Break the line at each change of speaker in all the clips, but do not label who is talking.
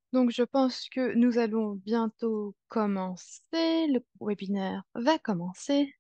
Donc, je pense que nous allons bientôt commencer. Le webinaire va commencer.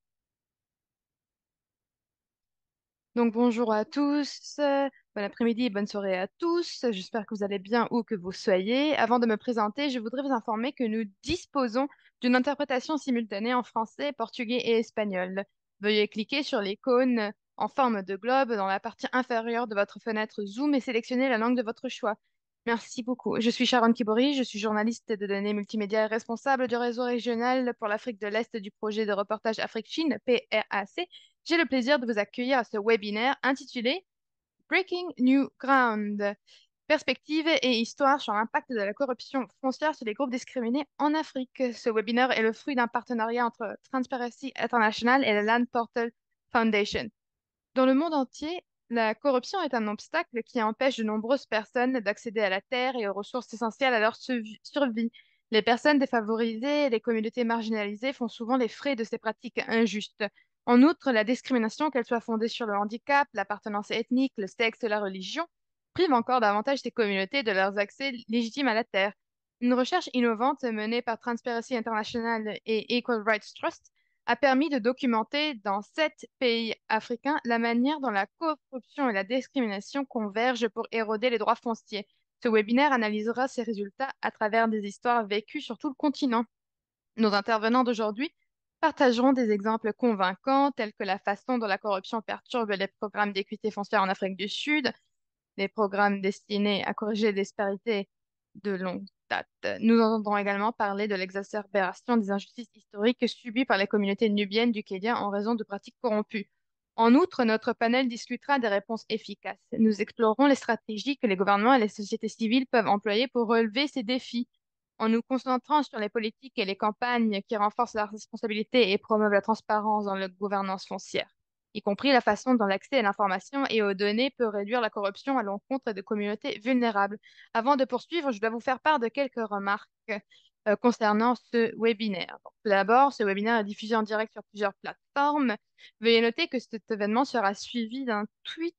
Donc, bonjour à tous, bon après-midi et bonne soirée à tous. J'espère que vous allez bien où que vous soyez. Avant de me présenter, je voudrais vous informer que nous disposons d'une interprétation simultanée en français, portugais et espagnol. Veuillez cliquer sur l'icône en forme de globe dans la partie inférieure de votre fenêtre Zoom et sélectionner la langue de votre choix. Merci beaucoup. Je suis Sharon Kibori, je suis journaliste de données multimédia et responsable du réseau régional pour l'Afrique de l'Est du projet de reportage Afrique-Chine, PRAC. J'ai le plaisir de vous accueillir à ce webinaire intitulé Breaking New Ground, perspectives et histoire sur l'impact de la corruption foncière sur les groupes discriminés en Afrique. Ce webinaire est le fruit d'un partenariat entre Transparency International et la Land Portal Foundation. Dans le monde entier, la corruption est un obstacle qui empêche de nombreuses personnes d'accéder à la terre et aux ressources essentielles à leur survie. Les personnes défavorisées et les communautés marginalisées font souvent les frais de ces pratiques injustes. En outre, la discrimination, qu'elle soit fondée sur le handicap, l'appartenance ethnique, le sexe ou la religion, prive encore davantage ces communautés de leurs accès légitimes à la terre. Une recherche innovante menée par Transparency International et Equal Rights Trust a permis de documenter dans 7 pays africains la manière dont la corruption et la discrimination convergent pour éroder les droits fonciers. Ce webinaire analysera ces résultats à travers des histoires vécues sur tout le continent. Nos intervenants d'aujourd'hui partageront des exemples convaincants tels que la façon dont la corruption perturbe les programmes d'équité foncière en Afrique du Sud, des programmes destinés à corriger les disparités de longue date. Nous entendrons également parler de l'exacerbation des injustices historiques subies par les communautés nubiennes du Kenya en raison de pratiques corrompues. En outre, notre panel discutera des réponses efficaces. Nous explorerons les stratégies que les gouvernements et les sociétés civiles peuvent employer pour relever ces défis. En nous concentrant sur les politiques et les campagnes qui renforcent la responsabilité et promeuvent la transparence dans la gouvernance foncière, y compris la façon dont l'accès à l'information et aux données peut réduire la corruption à l'encontre de communautés vulnérables. Avant de poursuivre, je dois vous faire part de quelques remarques concernant ce webinaire. Donc, tout d'abord, ce webinaire est diffusé en direct sur plusieurs plateformes. Veuillez noter que cet événement sera suivi d'un tweet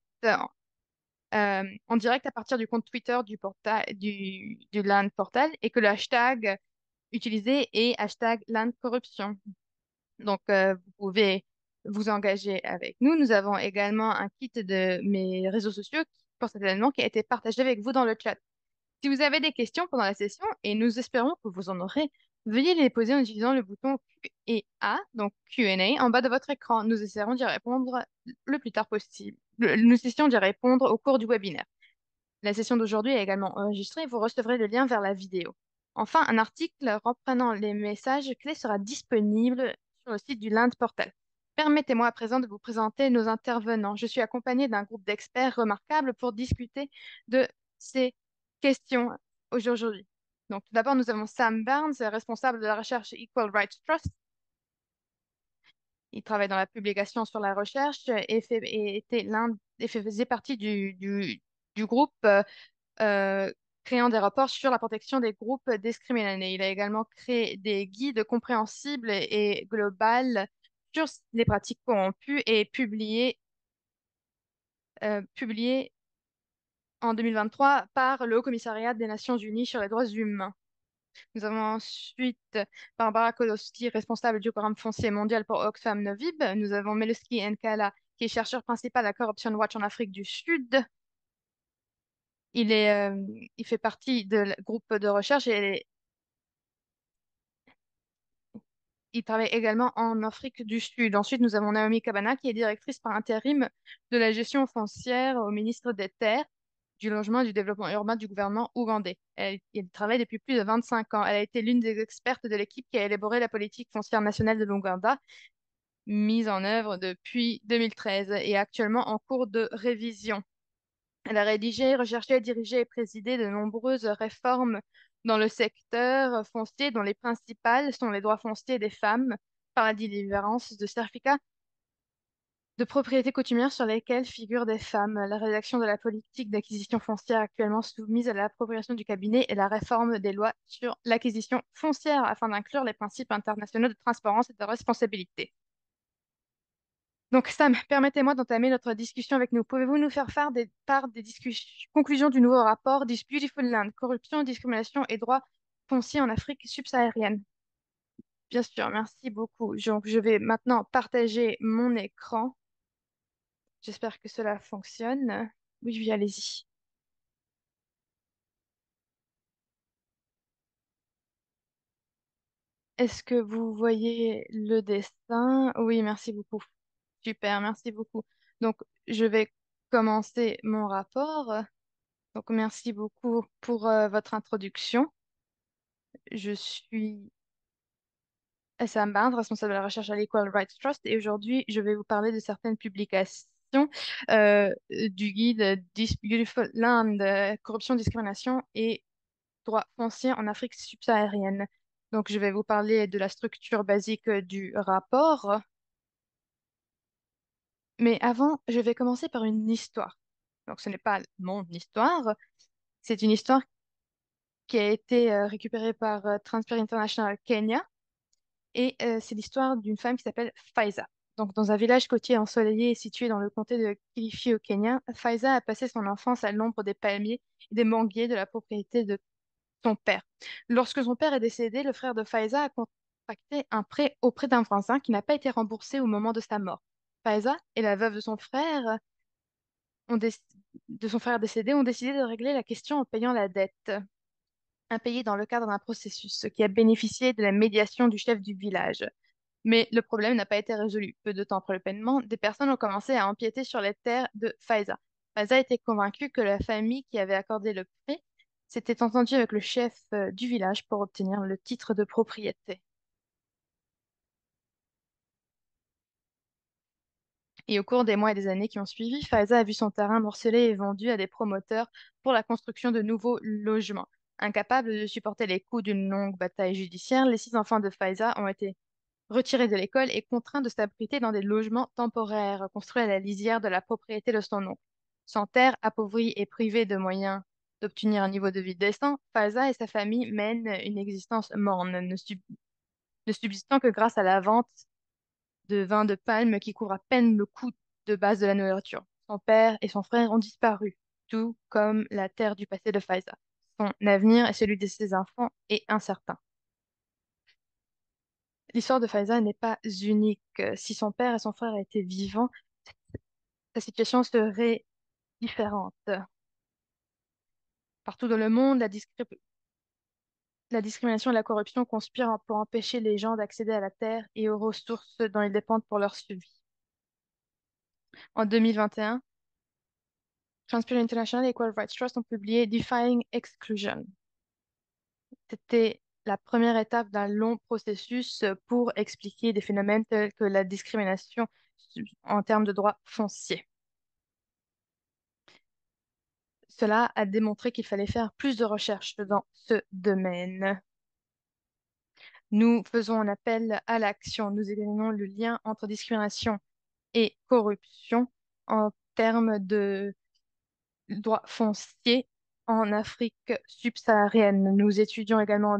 en direct à partir du compte Twitter du LAN Portal et que le hashtag utilisé est hashtag LAN Corruption. Donc, vous pouvez vous engager avec nous. Nous avons également un kit de mes réseaux sociaux pour cet événement qui a été partagé avec vous dans le chat. Si vous avez des questions pendant la session, et nous espérons que vous en aurez, veuillez les poser en utilisant le bouton Q et A, donc Q&A, en bas de votre écran. Nous essaierons d'y répondre le plus tard possible. Nous essaierons d'y répondre au cours du webinaire. La session d'aujourd'hui est également enregistrée et vous recevrez le lien vers la vidéo. Enfin, un article reprenant les messages clés sera disponible sur le site du Land Portal. Permettez-moi à présent de vous présenter nos intervenants. Je suis accompagnée d'un groupe d'experts remarquables pour discuter de ces questions aujourd'hui. Donc, tout d'abord, nous avons Sam Barnes, responsable de la recherche Equal Rights Trust. Il travaille dans la publication sur la recherche et faisait partie du groupe euh, créant des rapports sur la protection des groupes discriminés. Il a également créé des guides compréhensibles et globales sur les pratiques corrompues et publiés en 2023 par le Haut-Commissariat des Nations Unies sur les droits humains. Nous avons ensuite Barbara Kolowski, responsable du programme foncier mondial pour Oxfam Novib. Nous avons Meluski Nkala, qui est chercheur principal à Corruption Watch en Afrique du Sud. Il fait partie du groupe de recherche et il travaille également en Afrique du Sud. Ensuite, nous avons Naomi Kabana, qui est directrice par intérim de la gestion foncière au ministre des Terres, du Logement et du Développement urbain du gouvernement ougandais. Elle travaille depuis plus de 25 ans. Elle a été l'une des expertes de l'équipe qui a élaboré la politique foncière nationale de l'Ouganda, mise en œuvre depuis 2013 et actuellement en cours de révision. Elle a rédigé, recherché, dirigé et présidé de nombreuses réformes dans le secteur foncier, dont les principales sont les droits fonciers des femmes par la délivrance de certificats de propriété coutumière sur lesquels figurent des femmes, la rédaction de la politique d'acquisition foncière actuellement soumise à l'appropriation du cabinet et la réforme des lois sur l'acquisition foncière afin d'inclure les principes internationaux de transparence et de responsabilité. Donc, Sam, permettez-moi d'entamer notre discussion avec nous. Pouvez-vous nous faire part des conclusions du nouveau rapport This Beautiful Land, corruption, discrimination et droits fonciers en Afrique subsaharienne? Bien sûr, merci beaucoup. Donc, je vais maintenant partager mon écran. J'espère que cela fonctionne. Oui, oui, allez-y. Est-ce que vous voyez le dessin? Oui, merci beaucoup. Super, merci beaucoup. Donc, je vais commencer mon rapport. Donc, merci beaucoup pour votre introduction. Je suis Sam Barnes, responsable de la recherche à l'Equal Rights Trust, et aujourd'hui, je vais vous parler de certaines publications du guide This Beautiful Land, corruption, discrimination et droits fonciers en Afrique subsaharienne. Donc, je vais vous parler de la structure basique du rapport, mais avant, je vais commencer par une histoire. Donc, ce n'est pas mon histoire, c'est une histoire qui a été récupérée par Transparency International Kenya. Et c'est l'histoire d'une femme qui s'appelle Faiza. Donc, dans un village côtier ensoleillé situé dans le comté de Kilifi au Kenya, Faiza a passé son enfance à l'ombre des palmiers et des manguiers de la propriété de son père. Lorsque son père est décédé, le frère de Faiza a contracté un prêt auprès d'un voisin qui n'a pas été remboursé au moment de sa mort. Faiza et la veuve de son frère, de son frère décédé ont décidé de régler la question en payant la dette impayée dans le cadre d'un processus, ce qui a bénéficié de la médiation du chef du village. Mais le problème n'a pas été résolu. Peu de temps après le paiement, des personnes ont commencé à empiéter sur les terres de Faiza. Faiza était convaincue que la famille qui avait accordé le prêt s'était entendue avec le chef du village pour obtenir le titre de propriété. Et au cours des mois et des années qui ont suivi, Faiza a vu son terrain morcelé et vendu à des promoteurs pour la construction de nouveaux logements. Incapables de supporter les coûts d'une longue bataille judiciaire, les 6 enfants de Faiza ont été retiré de l'école et contraint de s'abriter dans des logements temporaires construits à la lisière de la propriété de son oncle. Sans terre, appauvri et privé de moyens d'obtenir un niveau de vie décent, Falza et sa famille mènent une existence morne, ne subsistant que grâce à la vente de vin de palme qui couvre à peine le coût de base de la nourriture. Son père et son frère ont disparu, tout comme la terre du passé de Falza. Son avenir et celui de ses enfants est incertain. L'histoire de Faiza n'est pas unique. Si son père et son frère étaient vivants, sa situation serait différente. Partout dans le monde, la discrimination et la corruption conspirent pour empêcher les gens d'accéder à la terre et aux ressources dont ils dépendent pour leur survie. En 2021, Transparency International et Equal Rights Trust ont publié Defying Exclusion. C'était la première étape d'un long processus pour expliquer des phénomènes tels que la discrimination en termes de droits fonciers. Cela a démontré qu'il fallait faire plus de recherches dans ce domaine. Nous faisons un appel à l'action. Nous examinons le lien entre discrimination et corruption en termes de droits fonciers en Afrique subsaharienne. Nous étudions également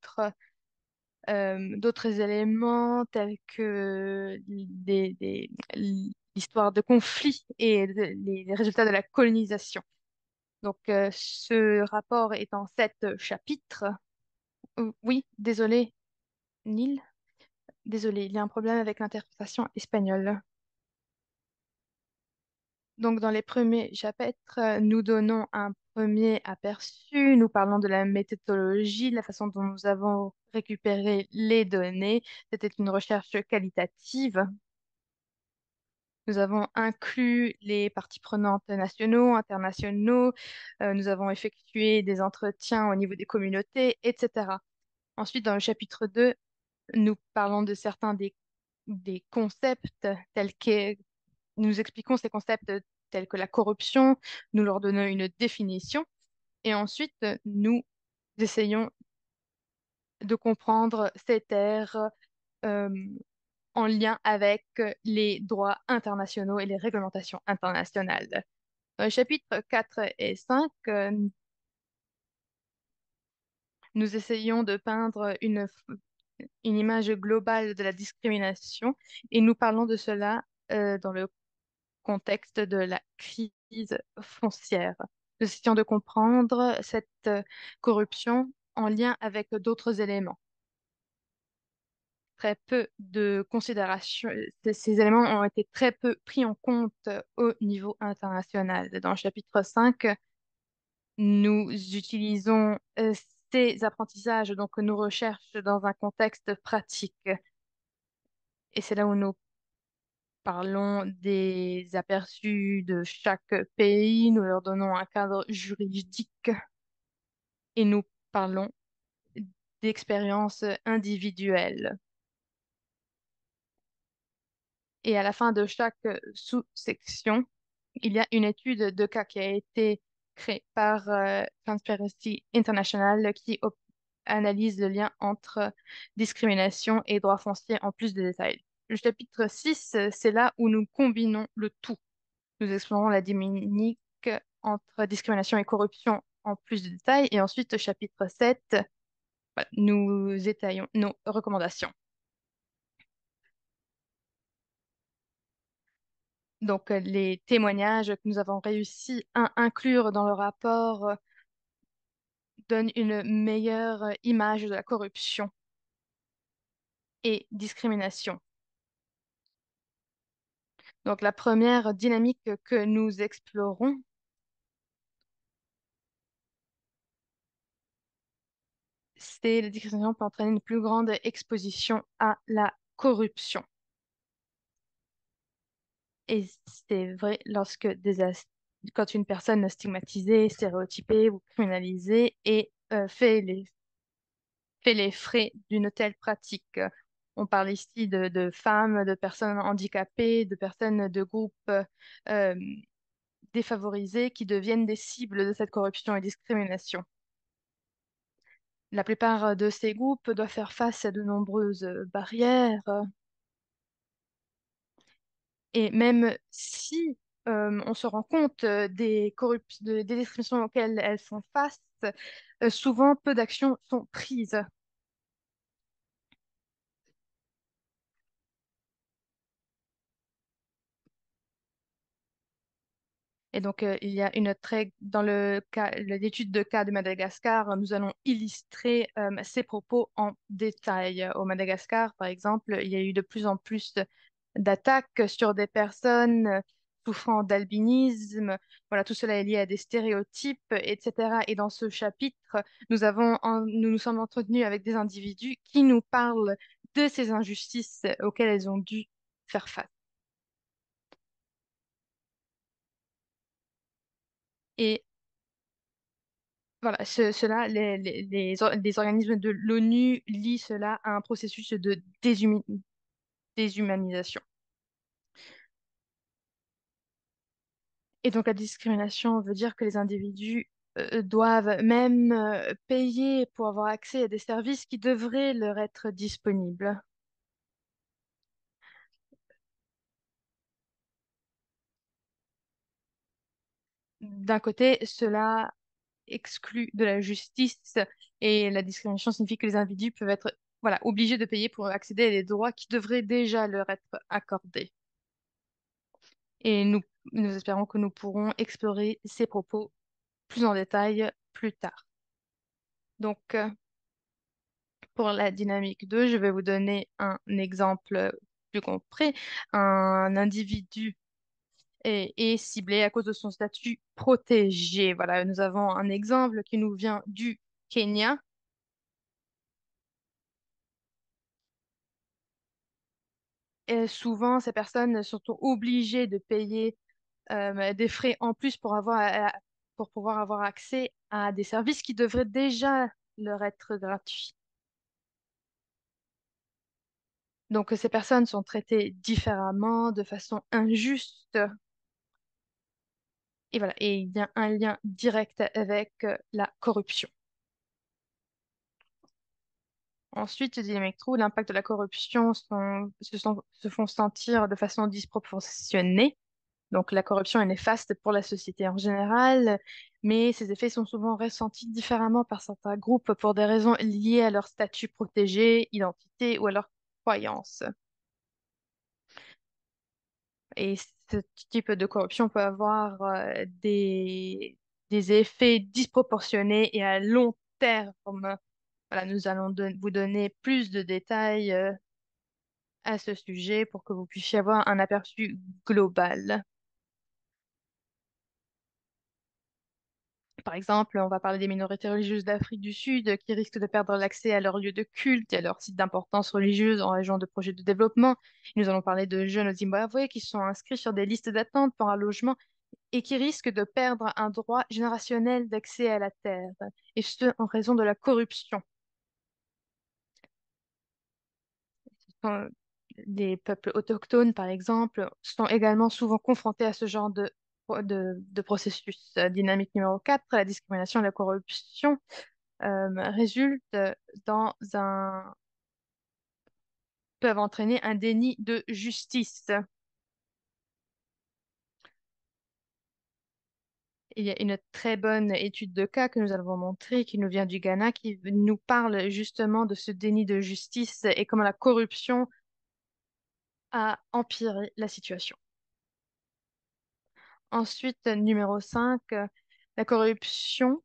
d'autres éléments tels que l'histoire de conflits et les résultats de la colonisation. Donc, ce rapport est en 7 chapitres. Oui, désolé, Neil. Désolé, il y a un problème avec l'interprétation espagnole. Donc, dans les premiers chapitres, nous donnons un premier aperçu. Nous parlons de la méthodologie, de la façon dont nous avons récupéré les données. C'était une recherche qualitative. Nous avons inclus les parties prenantes nationaux, internationaux. Nous avons effectué des entretiens au niveau des communautés, etc. Ensuite, dans le chapitre 2, nous parlons de certains des concepts tels que nous expliquons ces concepts tels que la corruption, nous leur donnons une définition et ensuite nous essayons de comprendre ces terres euh, en lien avec les droits internationaux et les réglementations internationales. Dans les chapitres 4 et 5, nous essayons de peindre une image globale de la discrimination et nous parlons de cela dans le contexte de la crise foncière. Nous essayons de comprendre cette corruption en lien avec d'autres éléments. Très peu de considération, ces éléments ont été très peu pris en compte au niveau international. Dans le chapitre 5, nous utilisons ces apprentissages, donc nos recherches dans un contexte pratique. Et c'est là où nous parlons des aperçus de chaque pays, nous leur donnons un cadre juridique et nous parlons d'expériences individuelles. Et à la fin de chaque sous-section, il y a une étude de cas qui a été créée par Transparency International qui analyse le lien entre discrimination et droits fonciers en plus de détails. Le chapitre 6, c'est là où nous combinons le tout. Nous explorons la dynamique entre discrimination et corruption en plus de détails. Et ensuite, au chapitre 7, voilà, nous étayons nos recommandations. Donc, les témoignages que nous avons réussi à inclure dans le rapport donnent une meilleure image de la corruption et discrimination. Donc, la première dynamique que nous explorons, c'est la discrimination peut entraîner une plus grande exposition à la corruption. Et c'est vrai lorsque quand une personne stigmatisée, stéréotypée ou criminalisée fait les frais d'une telle pratique. On parle ici de femmes, de personnes handicapées, de personnes de groupes euh, défavorisés qui deviennent des cibles de cette corruption et discrimination. La plupart de ces groupes doivent faire face à de nombreuses barrières et même si on se rend compte des discriminations auxquelles elles font face, souvent peu d'actions sont prises. Et donc, il y a dans le cas, l'étude de cas de Madagascar, nous allons illustrer ces propos en détail. Au Madagascar, par exemple, il y a eu de plus en plus d'attaques sur des personnes souffrant d'albinisme. Voilà, tout cela est lié à des stéréotypes, etc. Et dans ce chapitre, nous nous sommes entretenus avec des individus qui nous parlent de ces injustices auxquelles elles ont dû faire face. Et voilà, les organismes de l'ONU lient cela à un processus de déshumanisation. Et donc la discrimination veut dire que les individus doivent même payer pour avoir accès à des services qui devraient leur être disponibles. D'un côté, cela exclut de la justice et la discrimination signifie que les individus peuvent être voilà, obligés de payer pour accéder à des droits qui devraient déjà leur être accordés. Et nous espérons que nous pourrons explorer ces propos plus en détail plus tard. Donc, pour la dynamique 2, je vais vous donner un exemple plus concret. Un individu est ciblé à cause de son statut protégé. Voilà, nous avons un exemple qui nous vient du Kenya. Et souvent, ces personnes sont obligées de payer des frais en plus pour pouvoir avoir accès à des services qui devraient déjà leur être gratuits. Donc, ces personnes sont traitées différemment, de façon injuste. Et voilà, et il y a un lien direct avec la corruption. Ensuite, Dynamic True, l'impact de la corruption se font sentir de façon disproportionnée. Donc, la corruption est néfaste pour la société en général, mais ses effets sont souvent ressentis différemment par certains groupes pour des raisons liées à leur statut protégé, identité ou à leurs croyances. Et ce type de corruption peut avoir des effets disproportionnés et à long terme. Voilà, nous allons vous donner plus de détails à ce sujet pour que vous puissiez avoir un aperçu global. Par exemple, on va parler des minorités religieuses d'Afrique du Sud qui risquent de perdre l'accès à leurs lieux de culte et à leurs sites d'importance religieuse en raison de projets de développement. Nous allons parler de jeunes au Zimbabwe qui sont inscrits sur des listes d'attente pour un logement et qui risquent de perdre un droit générationnel d'accès à la terre, et ce en raison de la corruption. Quand les peuples autochtones, par exemple, sont également souvent confrontés à ce genre de processus. Dynamique numéro 4, la discrimination et la corruption résultent dans un... peuvent entraîner un déni de justice. Il y a une très bonne étude de cas que nous avons montrée, qui nous vient du Ghana, qui nous parle justement de ce déni de justice et comment la corruption a empiré la situation. Ensuite, numéro 5, la corruption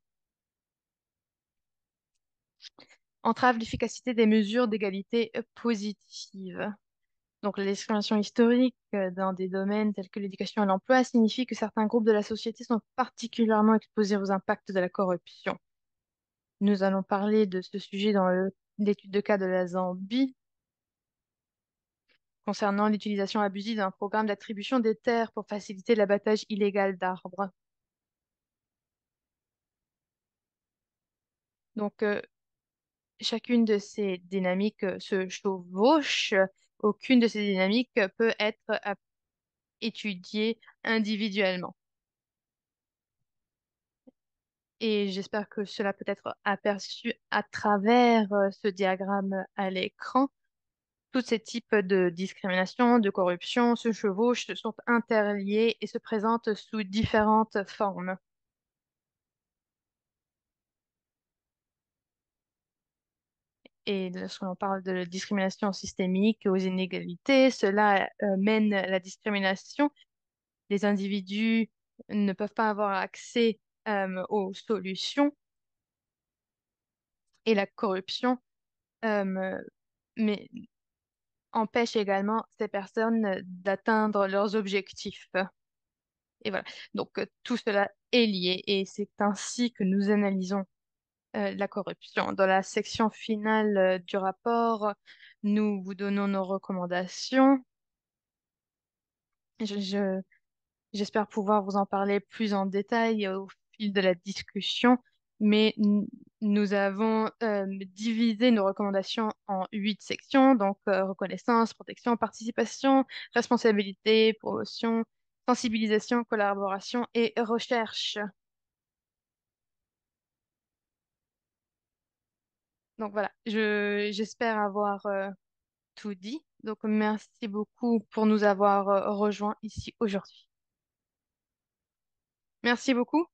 entrave l'efficacité des mesures d'égalité positive. Donc, la discrimination historique dans des domaines tels que l'éducation et l'emploi signifie que certains groupes de la société sont particulièrement exposés aux impacts de la corruption. Nous allons parler de ce sujet dans l'étude de cas de la Zambie concernant l'utilisation abusive d'un programme d'attribution des terres pour faciliter l'abattage illégal d'arbres. Donc, chacune de ces dynamiques se chevauche. Aucune de ces dynamiques peut être étudiée individuellement. Et j'espère que cela peut être aperçu à travers ce diagramme à l'écran. Tous ces types de discrimination, de corruption se chevauchent, sont interliés et se présentent sous différentes formes. Et lorsqu'on parle de discrimination systémique aux inégalités, cela mène à la discrimination. Les individus ne peuvent pas avoir accès aux solutions et la corruption euh, mais empêche également ces personnes d'atteindre leurs objectifs. Et voilà. Donc, tout cela est lié et c'est ainsi que nous analysons la corruption. Dans la section finale du rapport, nous vous donnons nos recommandations. Je- J'espère pouvoir vous en parler plus en détail au fil de la discussion, mais nous avons divisé nos recommandations en 8 sections, donc reconnaissance, protection, participation, responsabilité, promotion, sensibilisation, collaboration et recherche. Donc voilà, j'espère avoir tout dit. Donc merci beaucoup pour nous avoir rejoints ici aujourd'hui. Merci beaucoup.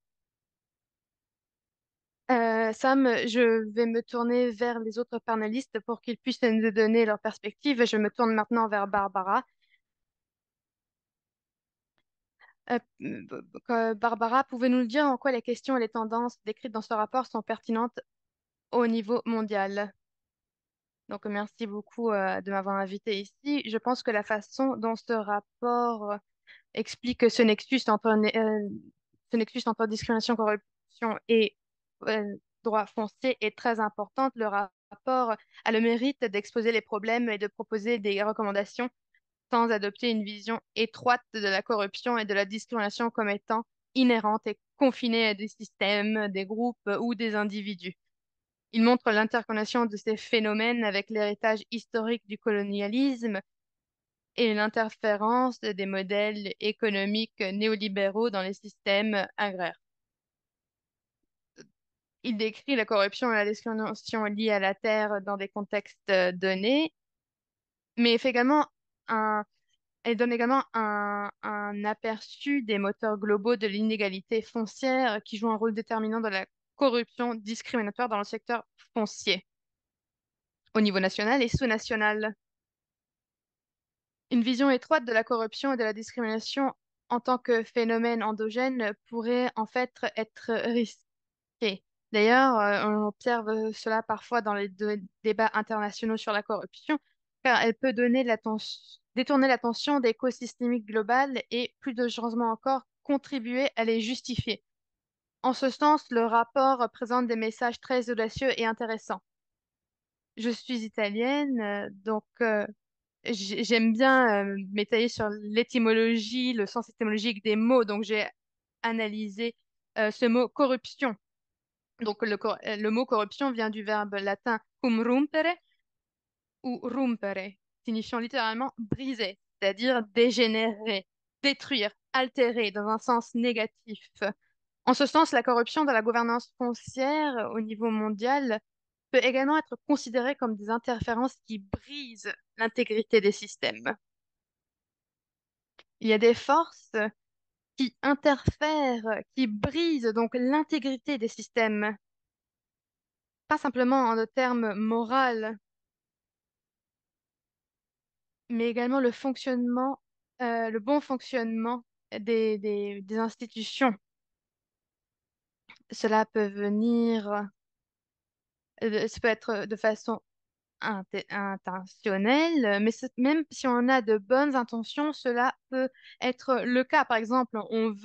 Sam, je vais me tourner vers les autres panélistes pour qu'ils puissent nous donner leur perspective. Je me tourne maintenant vers Barbara. Barbara, pouvez-nous nous dire en quoi les questions et les tendances décrites dans ce rapport sont pertinentes au niveau mondial? Donc, merci beaucoup de m'avoir invité ici. Je pense que la façon dont ce rapport explique ce nexus entre discrimination, corruption et droit foncier est très importante. Le rapport a le mérite d'exposer les problèmes et de proposer des recommandations sans adopter une vision étroite de la corruption et de la discrimination comme étant inhérente et confinée à des systèmes, des groupes ou des individus. Il montre l'interconnexion de ces phénomènes avec l'héritage historique du colonialisme et l'interférence des modèles économiques néolibéraux dans les systèmes agraires. Il décrit la corruption et la discrimination liées à la terre dans des contextes donnés, mais fait également un, elle donne également un aperçu des moteurs globaux de l'inégalité foncière qui jouent un rôle déterminant dans la corruption discriminatoire dans le secteur foncier au niveau national et sous-national. Une vision étroite de la corruption et de la discrimination en tant que phénomène endogène pourrait en fait être risquée. D'ailleurs, on observe cela parfois dans les débats internationaux sur la corruption, car elle peut détourner l'attention des causes systémiques globales et, plus dangereusement encore, contribuer à les justifier. En ce sens, le rapport présente des messages très audacieux et intéressants. Je suis italienne, j'aime bien m'étayer sur l'étymologie, le sens étymologique des mots. Donc j'ai analysé ce mot corruption. Donc le mot corruption vient du verbe latin cum rompere ou rompere, signifiant littéralement briser, c'est-à-dire dégénérer, détruire, altérer dans un sens négatif. En ce sens, la corruption dans la gouvernance foncière au niveau mondial peut également être considérée comme des interférences qui brisent l'intégrité des systèmes. Il y a des forces qui interfèrent, qui brisent donc l'intégrité des systèmes, pas simplement en de termes moraux, mais également le bon fonctionnement des institutions. Cela peut venir, ça peut être de façon intentionnelle, mais même si on a de bonnes intentions, cela peut être le cas. Par exemple,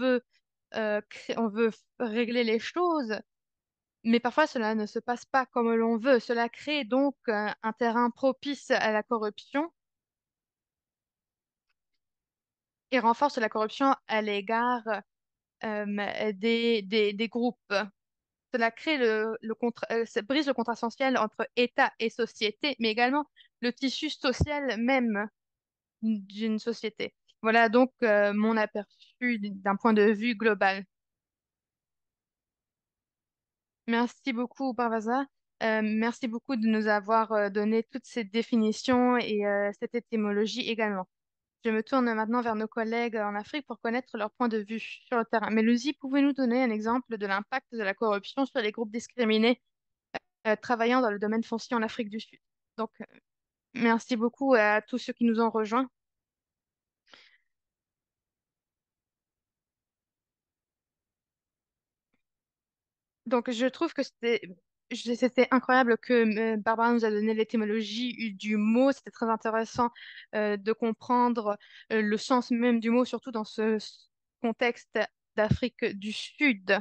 on veut régler les choses, mais parfois cela ne se passe pas comme l'on veut. Cela crée donc un terrain propice à la corruption et renforce la corruption à l'égard des groupes. Cela crée ça brise le contrat essentiel entre État et société, mais également le tissu social même d'une société. Voilà donc mon aperçu d'un point de vue global. Merci beaucoup, Parvaza. Merci beaucoup de nous avoir donné toutes ces définitions et cette étymologie également. Je me tourne maintenant vers nos collègues en Afrique pour connaître leur point de vue sur le terrain. Mais Lucie, pouvez-nous donner un exemple de l'impact de la corruption sur les groupes discriminés travaillant dans le domaine foncier en Afrique du Sud? Donc, merci beaucoup à tous ceux qui nous ont rejoints. Donc, je trouve que c'était incroyable que Barbara nous a donné l'étymologie du mot. C'était très intéressant de comprendre le sens même du mot, surtout dans ce contexte d'Afrique du Sud.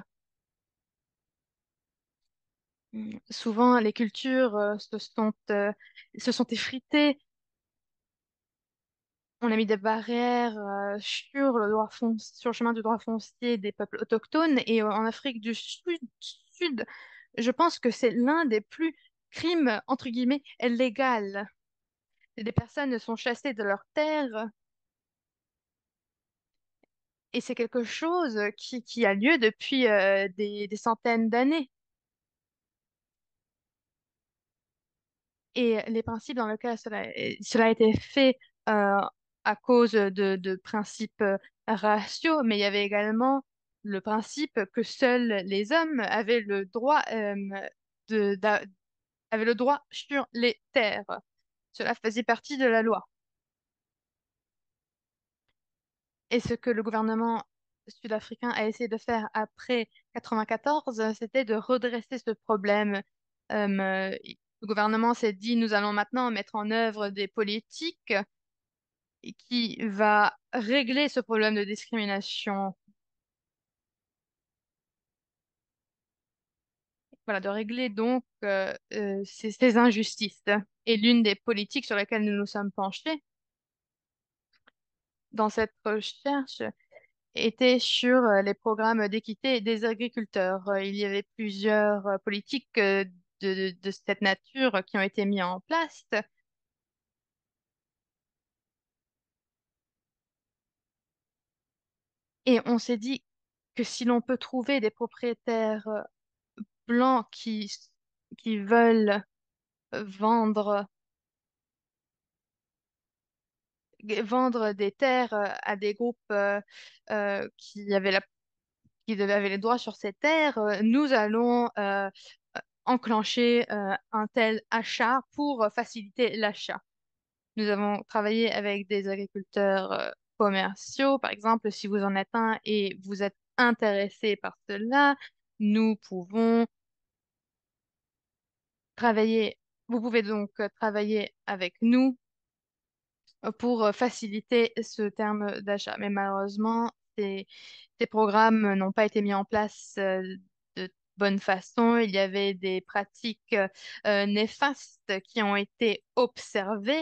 Souvent, les cultures se sont effritées. On a mis des barrières sur sur le chemin du droit foncier des peuples autochtones. Et en Afrique du Sud, je pense que c'est l'un des plus crimes, entre guillemets, légaux. Des personnes sont chassées de leurs terres et c'est quelque chose qui a lieu depuis des centaines d'années. Et les principes dans lesquels cela a été fait euh, à cause de principes raciaux, mais il y avait également le principe que seuls les hommes avaient le droit, de, d'a- avaient le droit sur les terres. Cela faisait partie de la loi. Et ce que le gouvernement sud-africain a essayé de faire après 94, c'était de redresser ce problème. Le gouvernement s'est dit, nous allons maintenant mettre en œuvre des politiques qui va régler ce problème de discrimination, voilà, de régler donc ces injustices. Et l'une des politiques sur lesquelles nous nous sommes penchés dans cette recherche était sur les programmes d'équité des agriculteurs. Il y avait plusieurs politiques de cette nature qui ont été mises en place et on s'est dit que si l'on peut trouver des propriétaires blancs qui veulent vendre, vendre des terres à des groupes avaient les droits sur ces terres, nous allons enclencher un tel achat pour faciliter l'achat. Nous avons travaillé avec des agriculteurs commerciaux. Par exemple, si vous en êtes un et vous êtes intéressé par cela, nous pouvons travailler. Vous pouvez donc travailler avec nous pour faciliter ce terme d'achat. Mais malheureusement, ces programmes n'ont pas été mis en place de bonne façon. Il y avait des pratiques néfastes qui ont été observées,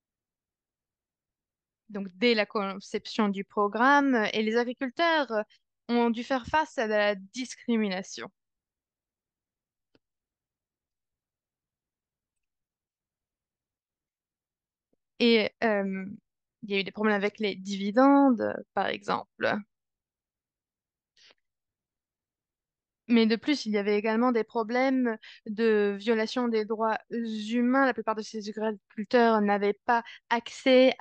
donc dès la conception du programme, et les agriculteurs ont dû faire face à de la discrimination. Et il y a eu des problèmes avec les dividendes, par exemple. Mais de plus, il y avait également des problèmes de violation des droits humains. La plupart de ces agriculteurs n'avaient pas accès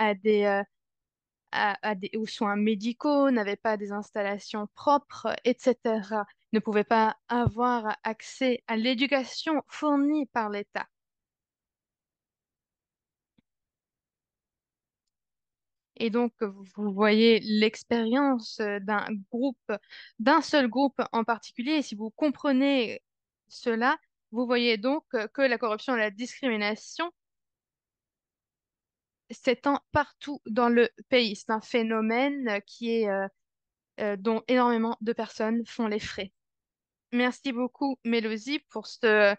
à des aux soins médicaux, n'avaient pas des installations propres, etc. Ne pouvaient pas avoir accès à l'éducation fournie par l'État. Et donc, vous voyez l'expérience d'un seul groupe en particulier. Et si vous comprenez cela, vous voyez donc que la corruption et la discrimination s'étend partout dans le pays. C'est un phénomène dont énormément de personnes font les frais. Merci beaucoup, Mélodie, pour ce...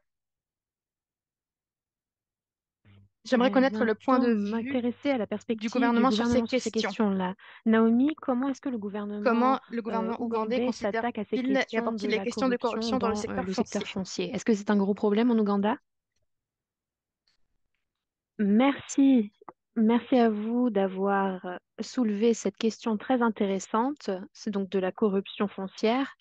J'aimerais
J'aimerais
connaître le point
maintenant
de vue
m'intéresser à la
du
perspective du
gouvernement sur ces
gouvernement sur ces
questions.
questions-là. Naomi, comment est-ce que le gouvernement
Comment le gouvernement ougandais
ougandais s'attaque à ces
considère-t-il
questions de
qu'apporte-t-il les
la
questions de
corruption
corruption dans le
dans
secteur
le secteur
foncier?
foncier? Est-ce que c'est un gros problème en Ouganda? Merci. Merci à vous d'avoir soulevé cette question très intéressante. C'est donc de la corruption foncière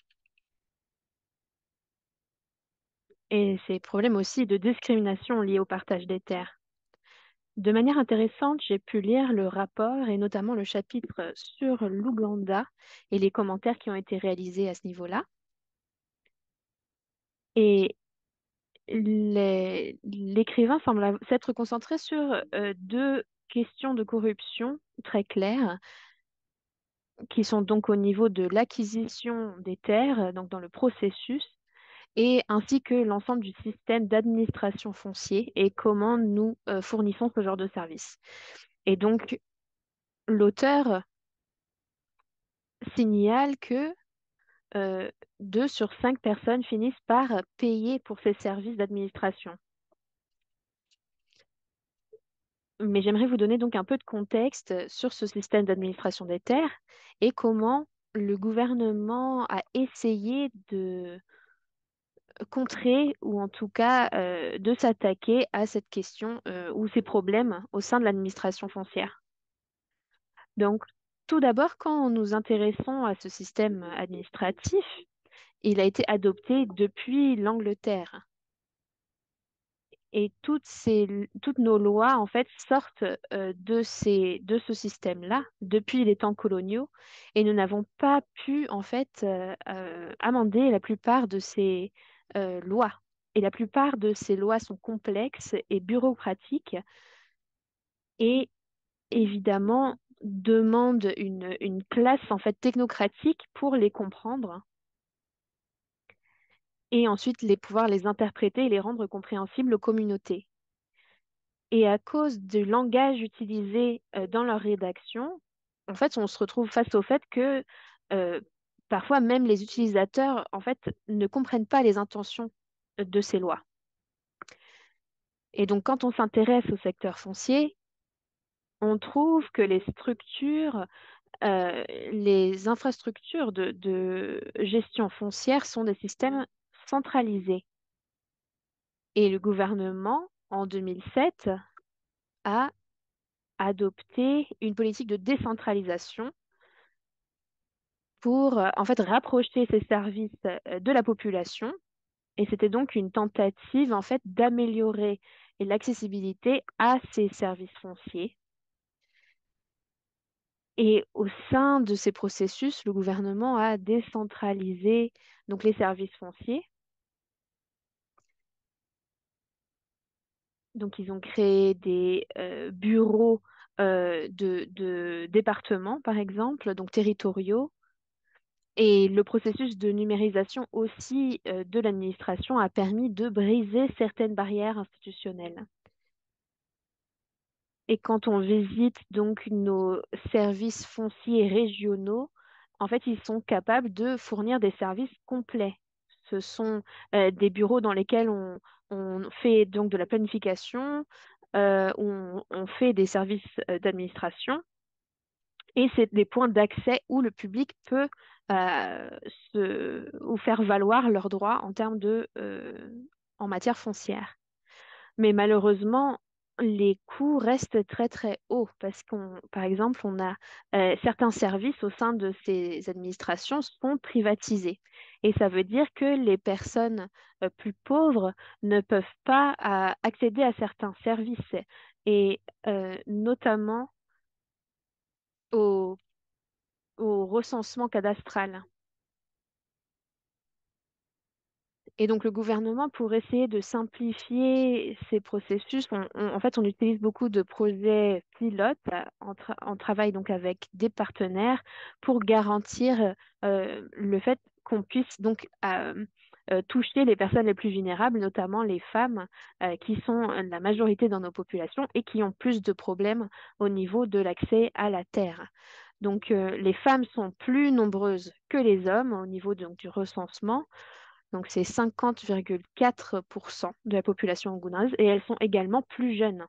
et ces problèmes aussi de discrimination liés au partage des terres. De manière intéressante, j'ai pu lire le rapport et notamment le chapitre sur l'Ouganda et les commentaires qui ont été réalisés à ce niveau-là. Et l'écrivain semble s'être concentré sur deux questions de corruption très claires, qui sont donc au niveau de l'acquisition des terres, donc dans le processus, et ainsi que l'ensemble du système d'administration foncier et comment nous fournissons ce genre de service. Et donc, l'auteur signale que 2 sur 5 personnes finissent par payer pour ces services d'administration. Mais j'aimerais vous donner donc un peu de contexte sur ce système d'administration des terres et comment le gouvernement a essayé de contrer ou en tout cas de s'attaquer à cette question ou ces problèmes au sein de l'administration foncière. Donc, tout d'abord, quand nous nous intéressons à ce système administratif, il a été adopté depuis l'Angleterre. Et toutes nos lois, en fait, sortent de ce système-là depuis les temps coloniaux. Et nous n'avons pas pu, en fait, amender la plupart de ces lois. Et la plupart de ces lois sont complexes et bureaucratiques et évidemment demandent une classe, en fait, technocratique pour les comprendre et ensuite pouvoir les interpréter et les rendre compréhensibles aux communautés. Et à cause du langage utilisé dans leur rédaction, en fait, on se retrouve face au fait que euh, parfois même les utilisateurs, en fait, ne comprennent pas les intentions de ces lois. Et donc, quand on s'intéresse au secteur foncier, on trouve que les infrastructures de gestion foncière sont des systèmes centralisés. Et le gouvernement, en 2007, a adopté une politique de décentralisation pour en fait rapprocher ces services de la population. Et c'était donc une tentative en fait d'améliorer l'accessibilité à ces services fonciers. Et au sein de ces processus, le gouvernement a décentralisé donc les services fonciers Donc, ils ont créé des bureaux de départements, par exemple, donc territoriaux. Et le processus de numérisation aussi de l'administration a permis de briser certaines barrières institutionnelles. Et quand on visite donc nos services fonciers régionaux, en fait, ils sont capables de fournir des services complets. Ce sont des bureaux dans lesquels on fait donc de la planification, on fait des services d'administration et c'est des points d'accès où le public peut euh, ou faire valoir leurs droits en termes en matière foncière. Mais malheureusement, les coûts restent très très hauts parce par exemple, on a certains services au sein de ces administrations sont privatisés. Et ça veut dire que les personnes plus pauvres ne peuvent pas accéder à certains services et notamment au, au recensement cadastral. Et donc le gouvernement, pour essayer de simplifier ces processus, en fait, on utilise beaucoup de projets pilotes. On travaille donc avec des partenaires pour garantir le fait qu'on puisse donc toucher les personnes les plus vulnérables, notamment les femmes, qui sont la majorité dans nos populations et qui ont plus de problèmes au niveau de l'accès à la terre. Donc, les femmes sont plus nombreuses que les hommes au niveau donc, du recensement. Donc, c'est 50,4% de la population angounaise et elles sont également plus jeunes.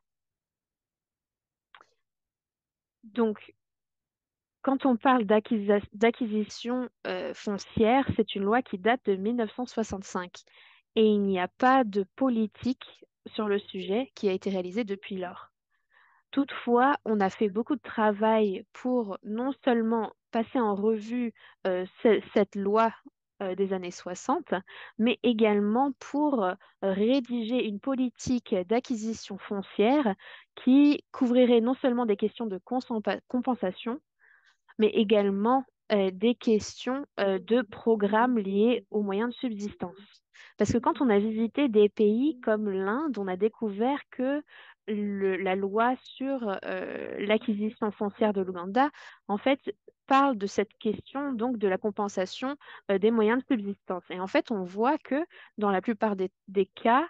Donc, quand on parle d'acquisition foncière, c'est une loi qui date de 1965 et il n'y a pas de politique sur le sujet qui a été réalisée depuis lors. Toutefois, on a fait beaucoup de travail pour non seulement passer en revue cette loi des années 60, mais également pour rédiger une politique d'acquisition foncière qui couvrirait non seulement des questions de compensation, mais également des questions de programmes liés aux moyens de subsistance. Parce que quand on a visité des pays comme l'Inde, on a découvert que la loi sur l'acquisition foncière de l'Ouganda, en fait, parle de cette question, donc de la compensation des moyens de subsistance. Et en fait, on voit que dans la plupart des cas,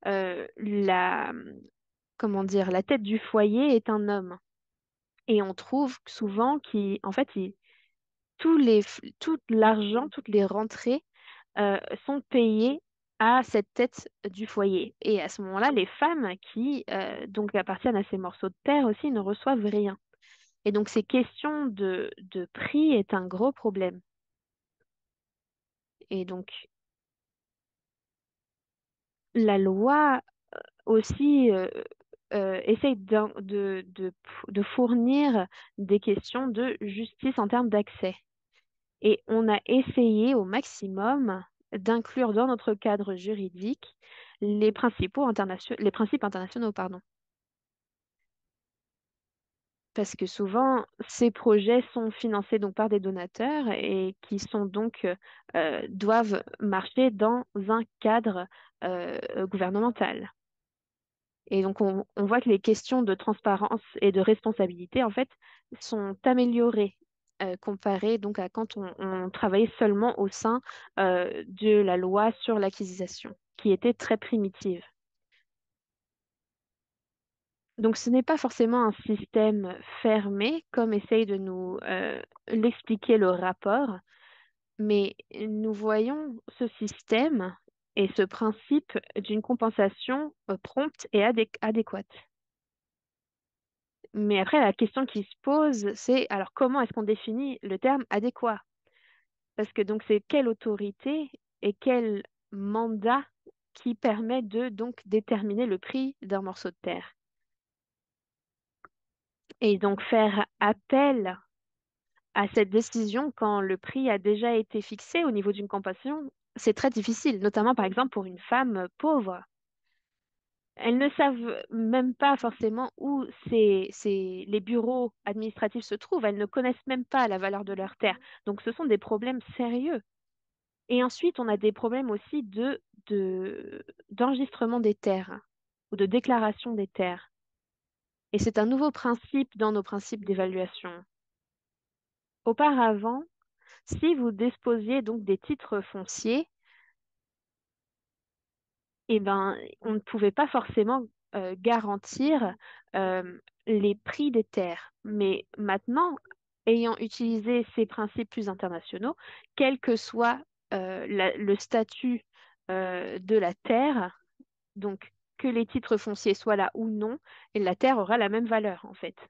comment dire, la tête du foyer est un homme. Et on trouve souvent qu'en fait, tout l'argent, toutes les rentrées sont payées à cette tête du foyer. Et à ce moment-là, les femmes qui donc appartiennent à ces morceaux de terre aussi ne reçoivent rien. Et donc ces questions de prix est un gros problème. Et donc la loi aussi essaye de fournir des questions de justice en termes d'accès. Et on a essayé au maximum d'inclure dans notre cadre juridique les principes internationaux, pardon. Parce que souvent, ces projets sont financés donc par des donateurs et qui sont donc doivent marcher dans un cadre gouvernemental. Et donc, on voit que les questions de transparence et de responsabilité, en fait, sont améliorées comparé donc à quand on travaillait seulement au sein de la loi sur l'acquisition, qui était très primitive. Donc, ce n'est pas forcément un système fermé, comme essaye de nous l'expliquer le rapport, mais nous voyons ce système et ce principe d'une compensation prompte et adéquate. Mais après, la question qui se pose, c'est alors comment est-ce qu'on définit le terme adéquat? Parce que donc c'est quelle autorité et quel mandat qui permet de donc déterminer le prix d'un morceau de terre. Et donc faire appel à cette décision quand le prix a déjà été fixé au niveau d'une compensation, c'est très difficile, notamment par exemple pour une femme pauvre. Elles ne savent même pas forcément où les bureaux administratifs se trouvent. Elles ne connaissent même pas la valeur de leur terre. Donc ce sont des problèmes sérieux. Et ensuite, on a des problèmes aussi d'enregistrement des terres. ou de déclaration des terres. Et c'est un nouveau principe dans nos principes d'évaluation. Auparavant, si vous disposiez donc des titres fonciers, eh ben, on ne pouvait pas forcément garantir les prix des terres. Mais maintenant, ayant utilisé ces principes plus internationaux, quel que soit le statut de la terre, donc que les titres fonciers soient là ou non, et la terre aura la même valeur en fait.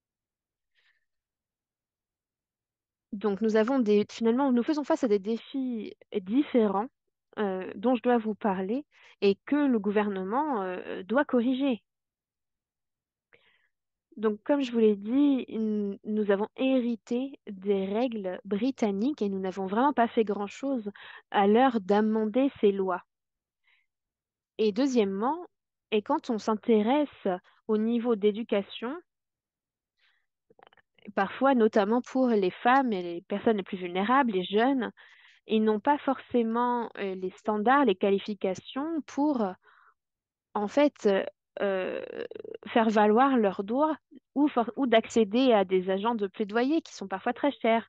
Donc finalement, nous faisons face à des défis différents dont je dois vous parler et que le gouvernement doit corriger. Donc, comme je vous l'ai dit, nous avons hérité des règles britanniques et nous n'avons vraiment pas fait grand-chose à l'heure d'amender ces lois. Et deuxièmement, et quand on s'intéresse au niveau d'éducation, parfois notamment pour les femmes et les personnes les plus vulnérables, les jeunes, ils n'ont pas forcément les standards, les qualifications pour en fait euh, faire valoir leurs droits ou d'accéder à des agents de plaidoyer qui sont parfois très chers.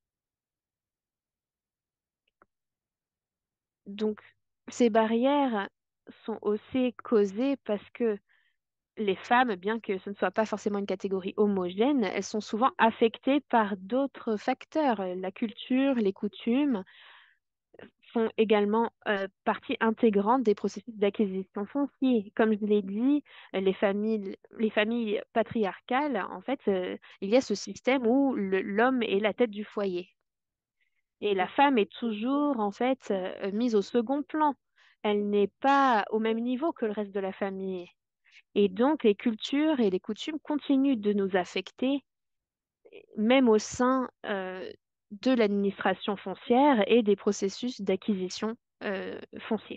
Donc, ces barrières sont aussi causées parce que les femmes, bien que ce ne soit pas forcément une catégorie homogène, elles sont souvent affectées par d'autres facteurs. La culture, les coutumes font également partie intégrante des processus d'acquisition foncière. Comme je l'ai dit, les familles patriarcales, en fait, il y a ce système où l'homme est la tête du foyer. Et la femme est toujours, en fait, mise au second plan. Elle n'est pas au même niveau que le reste de la famille. Et donc, les cultures et les coutumes continuent de nous affecter, même au sein de l'administration foncière et des processus d'acquisition foncière.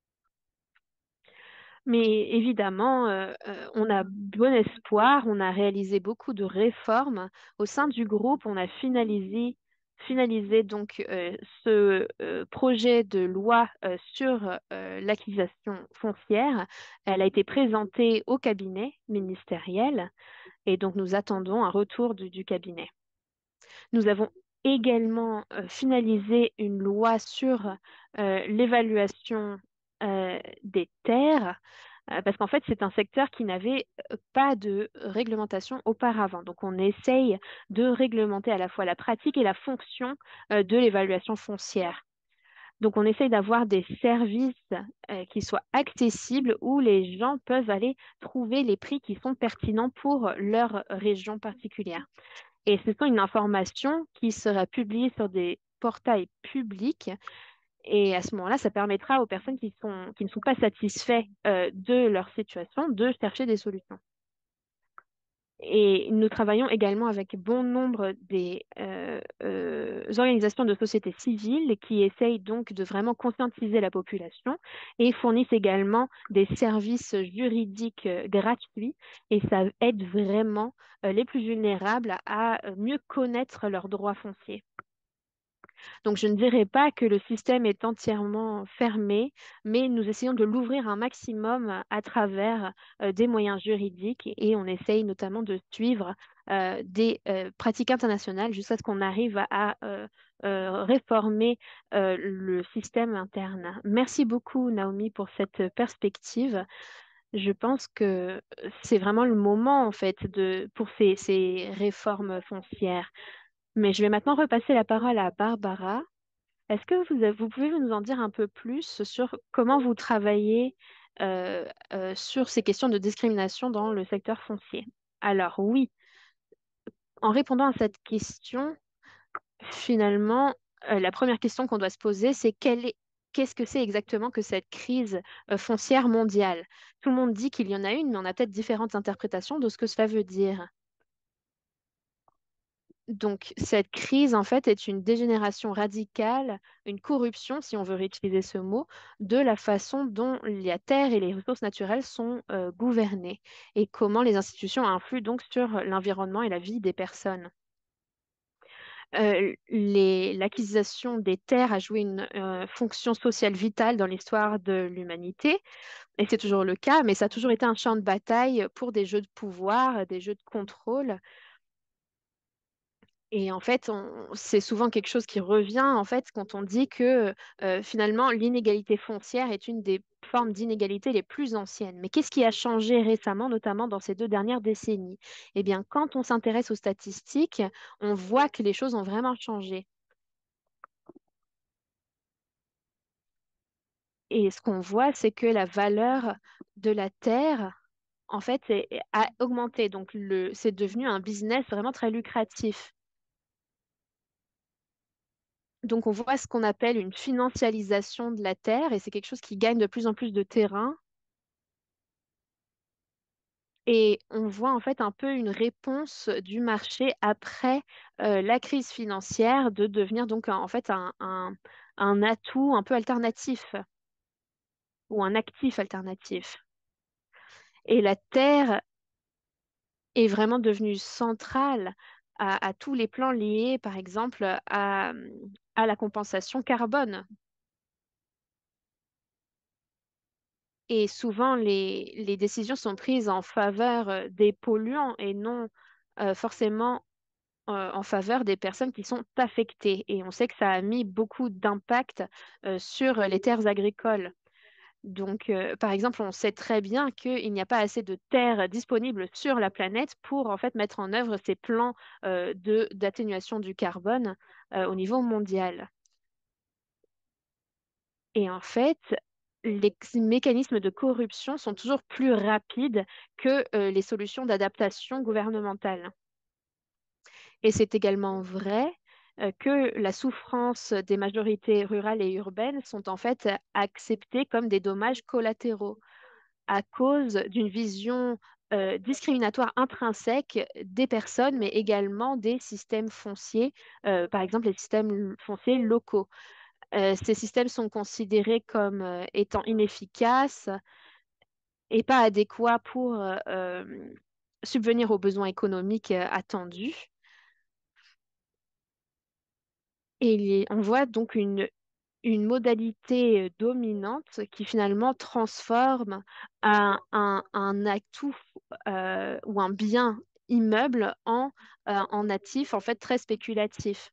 Mais évidemment, on a bon espoir, on a réalisé beaucoup de réformes. Au sein du groupe, on a finalisé donc ce projet de loi sur l'acquisition foncière. Elle a été présentée au cabinet ministériel et donc nous attendons un retour du cabinet. Nous avons également finalisé une loi sur l'évaluation des terres, parce qu'en fait, c'est un secteur qui n'avait pas de réglementation auparavant. Donc, on essaye de réglementer à la fois la pratique et la fonction de l'évaluation foncière. Donc, on essaye d'avoir des services qui soient accessibles où les gens peuvent aller trouver les prix qui sont pertinents pour leur région particulière. Et ce sont une information qui sera publiée sur des portails publics. Et à ce moment-là, ça permettra aux personnes qui ne sont pas satisfaits de leur situation de chercher des solutions. Et nous travaillons également avec bon nombre des organisations de société civile qui essayent donc de vraiment conscientiser la population et fournissent également des services juridiques gratuits. Et ça aide vraiment les plus vulnérables à mieux connaître leurs droits fonciers. Donc, je ne dirais pas que le système est entièrement fermé, mais nous essayons de l'ouvrir un maximum à travers des moyens juridiques et on essaye notamment de suivre des pratiques internationales jusqu'à ce qu'on arrive à réformer le système interne. Merci beaucoup, Naomi, pour cette perspective. Je pense que c'est vraiment le moment, en fait, pour ces réformes foncières. Mais je vais maintenant repasser la parole à Barbara. Est-ce que vous pouvez nous en dire un peu plus sur comment vous travaillez sur ces questions de discrimination dans le secteur foncier? Alors oui, en répondant à cette question, finalement, la première question qu'on doit se poser, c'est qu'est-ce que c'est exactement que cette crise foncière mondiale? Tout le monde dit qu'il y en a une, mais on a peut-être différentes interprétations de ce que cela veut dire. Donc, cette crise, en fait, est une dégénération radicale, une corruption, si on veut réutiliser ce mot, de la façon dont la terre et les ressources naturelles sont gouvernées et comment les institutions influent donc sur l'environnement et la vie des personnes. L'acquisition des terres a joué une fonction sociale vitale dans l'histoire de l'humanité, et c'est toujours le cas, mais ça a toujours été un champ de bataille pour des jeux de pouvoir, des jeux de contrôle. Et en fait, c'est souvent quelque chose qui revient en fait quand on dit que finalement l'inégalité foncière est une des formes d'inégalité les plus anciennes. Mais qu'est-ce qui a changé récemment, notamment dans ces 2 dernières décennies? Eh bien, quand on s'intéresse aux statistiques, on voit que les choses ont vraiment changé. Et ce qu'on voit, c'est que la valeur de la terre, en fait, a augmenté. Donc, c'est devenu un business vraiment très lucratif. Donc, on voit ce qu'on appelle une financialisation de la terre, et c'est quelque chose qui gagne de plus en plus de terrain. Et on voit en fait un peu une réponse du marché après la crise financière de devenir donc en fait un atout un peu alternatif ou un actif alternatif. Et la terre est vraiment devenue centrale à tous les plans liés, par exemple, à la compensation carbone. Et souvent, les décisions sont prises en faveur des polluants et non forcément en faveur des personnes qui sont affectées. Et on sait que ça a mis beaucoup d'impact sur les terres agricoles. Donc, par exemple, on sait très bien qu'il n'y a pas assez de terres disponibles sur la planète pour en fait mettre en œuvre ces plans d'atténuation du carbone au niveau mondial. Et en fait, les mécanismes de corruption sont toujours plus rapides que les solutions d'adaptation gouvernementale. Et c'est également vrai que la souffrance des majorités rurales et urbaines sont en fait acceptées comme des dommages collatéraux à cause d'une vision discriminatoire intrinsèque des personnes, mais également des systèmes fonciers, par exemple les systèmes fonciers locaux. Ces systèmes sont considérés comme étant inefficaces et pas adéquats pour subvenir aux besoins économiques attendus. Et on voit donc une modalité dominante qui finalement transforme un atout ou un bien immeuble en actif en fait très spéculatif.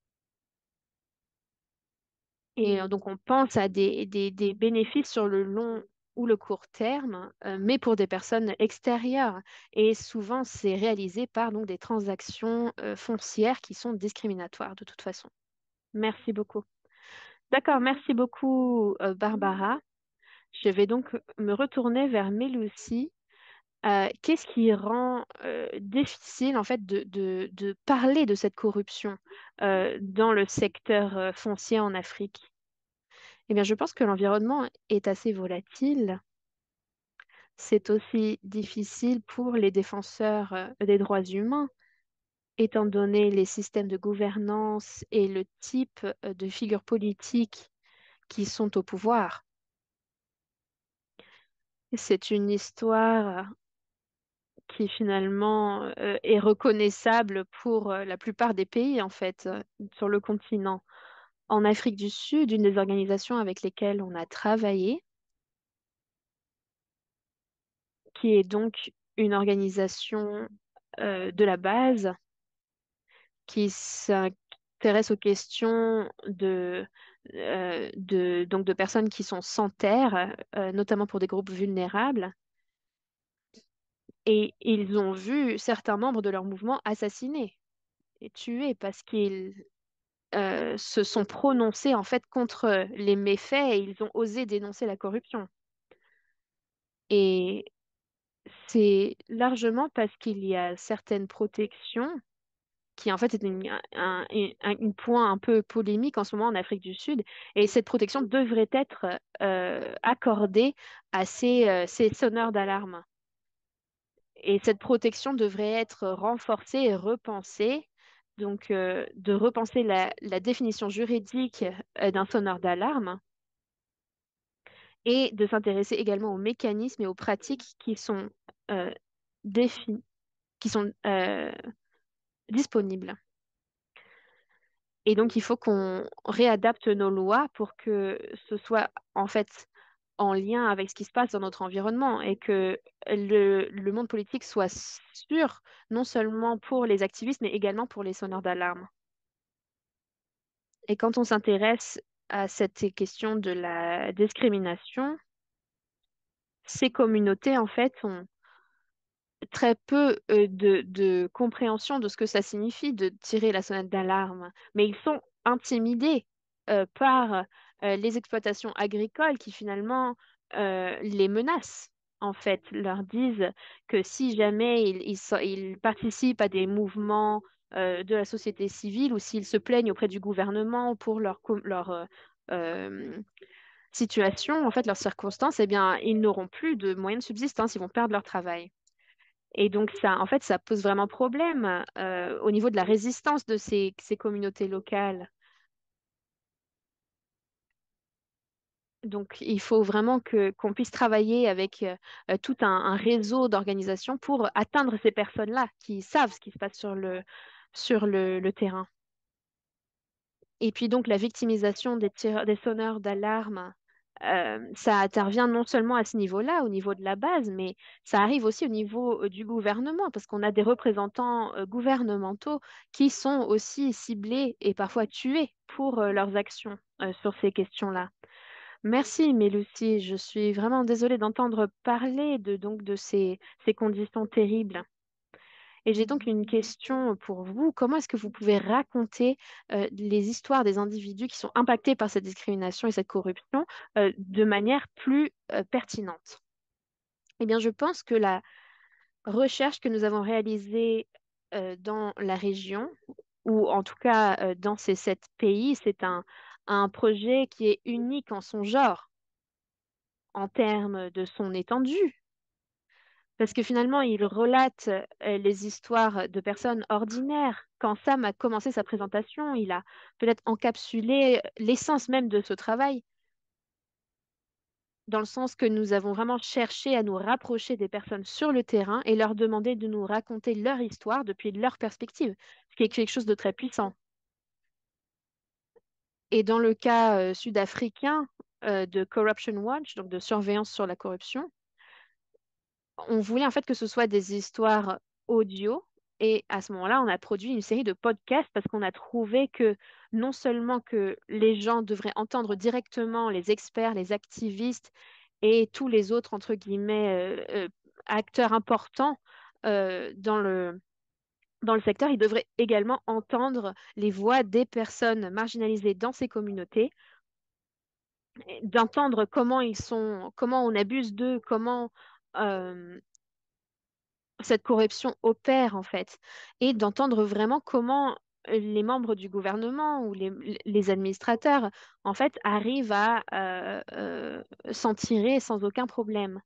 Et donc on pense à des bénéfices sur le long ou le court terme, mais pour des personnes extérieures. Et souvent, c'est réalisé par donc, des transactions foncières qui sont discriminatoires de toute façon. Merci beaucoup. D'accord, merci beaucoup, Barbara. Je vais donc me retourner vers Mélucie. Qu'est-ce qui rend difficile en fait de parler de cette corruption dans le secteur foncier en Afrique? Eh bien, je pense que l'environnement est assez volatile. C'est aussi difficile pour les défenseurs des droits humains, étant donné les systèmes de gouvernance et le type de figures politiques qui sont au pouvoir. C'est une histoire qui finalement est reconnaissable pour la plupart des pays en fait sur le continent. En Afrique du Sud, une des organisations avec lesquelles on a travaillé, qui est donc une organisation de la base qui s'intéresse aux questions donc de personnes qui sont sans terre, notamment pour des groupes vulnérables. Et ils ont vu certains membres de leur mouvement assassinés et tués parce qu'ils se sont prononcés en fait contre les méfaits et ils ont osé dénoncer la corruption. Et c'est largement parce qu'il y a certaines protections qui en fait est un point un peu polémique en ce moment en Afrique du Sud. Et cette protection devrait être accordée à ces sonneurs d'alarme. Et cette protection devrait être renforcée et repensée. Donc, de repenser la définition juridique d'un sonneur d'alarme et de s'intéresser également aux mécanismes et aux pratiques qui sont euh, définis, qui sont disponibles. Et donc, il faut qu'on réadapte nos lois pour que ce soit en fait en lien avec ce qui se passe dans notre environnement et que le monde politique soit sûr, non seulement pour les activistes, mais également pour les sonneurs d'alarme. Et quand on s'intéresse à cette question de la discrimination, ces communautés, en fait, ont très peu de compréhension de ce que ça signifie de tirer la sonnette d'alarme, mais ils sont intimidés par les exploitations agricoles qui finalement les menacent. En fait, leur disent que si jamais ils participent à des mouvements de la société civile ou s'ils se plaignent auprès du gouvernement pour leur euh, situation, en fait, leurs circonstances, eh bien, ils n'auront plus de moyens de subsistance, ils vont perdre leur travail. Et donc, ça, en fait, ça pose vraiment problème au niveau de la résistance de ces communautés locales. Donc, il faut vraiment qu'on puisse travailler avec tout un réseau d'organisations pour atteindre ces personnes-là qui savent ce qui se passe sur le terrain. Et puis donc la victimisation des sonneurs d'alarme, ça intervient non seulement à ce niveau-là, au niveau de la base, mais ça arrive aussi au niveau du gouvernement, parce qu'on a des représentants gouvernementaux qui sont aussi ciblés et parfois tués pour leurs actions sur ces questions-là. Merci, Lucie. Je suis vraiment désolée d'entendre parler de ces conditions terribles. Et j'ai donc une question pour vous. Comment est-ce que vous pouvez raconter les histoires des individus qui sont impactés par cette discrimination et cette corruption de manière plus pertinente? Eh bien, je pense que la recherche que nous avons réalisée dans la région, ou en tout cas dans ces 7 pays, c'est un projet qui est unique en son genre, en termes de son étendue. Parce que finalement, il relate les histoires de personnes ordinaires. Quand Sam a commencé sa présentation, il a peut-être encapsulé l'essence même de ce travail, dans le sens que nous avons vraiment cherché à nous rapprocher des personnes sur le terrain et leur demander de nous raconter leur histoire depuis leur perspective, ce qui est quelque chose de très puissant. Et dans le cas sud-africain de Corruption Watch, donc de surveillance sur la corruption, on voulait en fait que ce soit des histoires audio. Et à ce moment-là, on a produit une série de podcasts parce qu'on a trouvé que non seulement que les gens devraient entendre directement les experts, les activistes et tous les autres, entre guillemets, acteurs importants dans le secteur, ils devraient également entendre les voix des personnes marginalisées dans ces communautés, et d'entendre comment ils sont, comment on abuse d'eux, comment euh, cette corruption opère en fait, et d'entendre vraiment comment les membres du gouvernement ou les administrateurs en fait arrivent à s'en tirer sans aucun problème.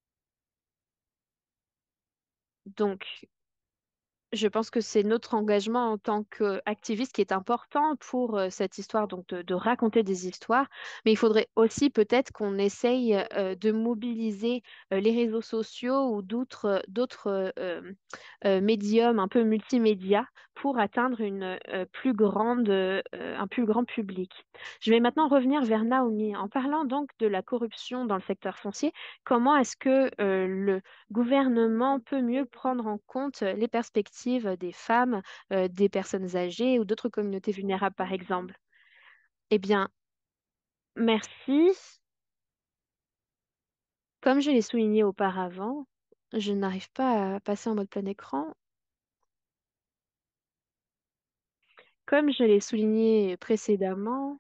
Donc, je pense que c'est notre engagement en tant qu'activiste qui est important pour cette histoire, donc de raconter des histoires. Mais il faudrait aussi peut-être qu'on essaye de mobiliser les réseaux sociaux ou d'autres médiums un peu multimédia pour atteindre un plus grand public. Je vais maintenant revenir vers Naomi. En parlant donc de la corruption dans le secteur foncier, comment est-ce que le gouvernement peut mieux prendre en compte les perspectives des femmes, des personnes âgées ou d'autres communautés vulnérables, par exemple? Eh bien, merci. Comme je l'ai souligné auparavant, je n'arrive pas à passer en mode plein écran. Comme je l'ai souligné précédemment,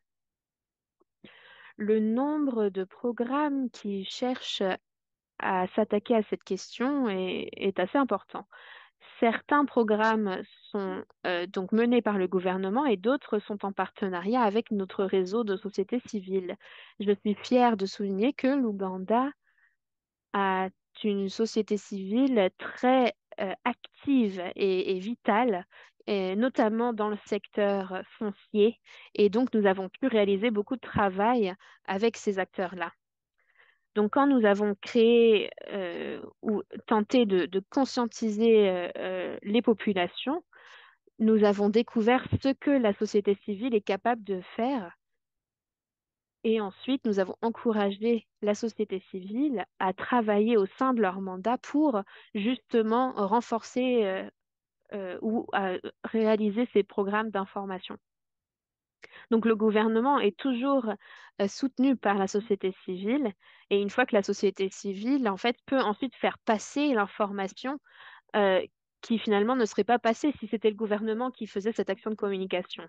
le nombre de programmes qui cherchent à s'attaquer à cette question est assez important. Certains programmes sont donc menés par le gouvernement et d'autres sont en partenariat avec notre réseau de société civile. Je suis fière de souligner que l'Ouganda a une société civile très active et vitale, et notamment dans le secteur foncier. Et donc, nous avons pu réaliser beaucoup de travail avec ces acteurs-là. Donc, quand nous avons créé ou tenté de conscientiser les populations, Nous avons découvert ce que la société civile est capable de faire et ensuite nous avons encouragé la société civile à travailler au sein de leur mandat pour justement renforcer ou à réaliser ces programmes d'information. Donc le gouvernement est toujours soutenu par la société civile et une fois que la société civile en fait peut ensuite faire passer l'information euh, qui finalement ne serait pas passée si c'était le gouvernement qui faisait cette action de communication.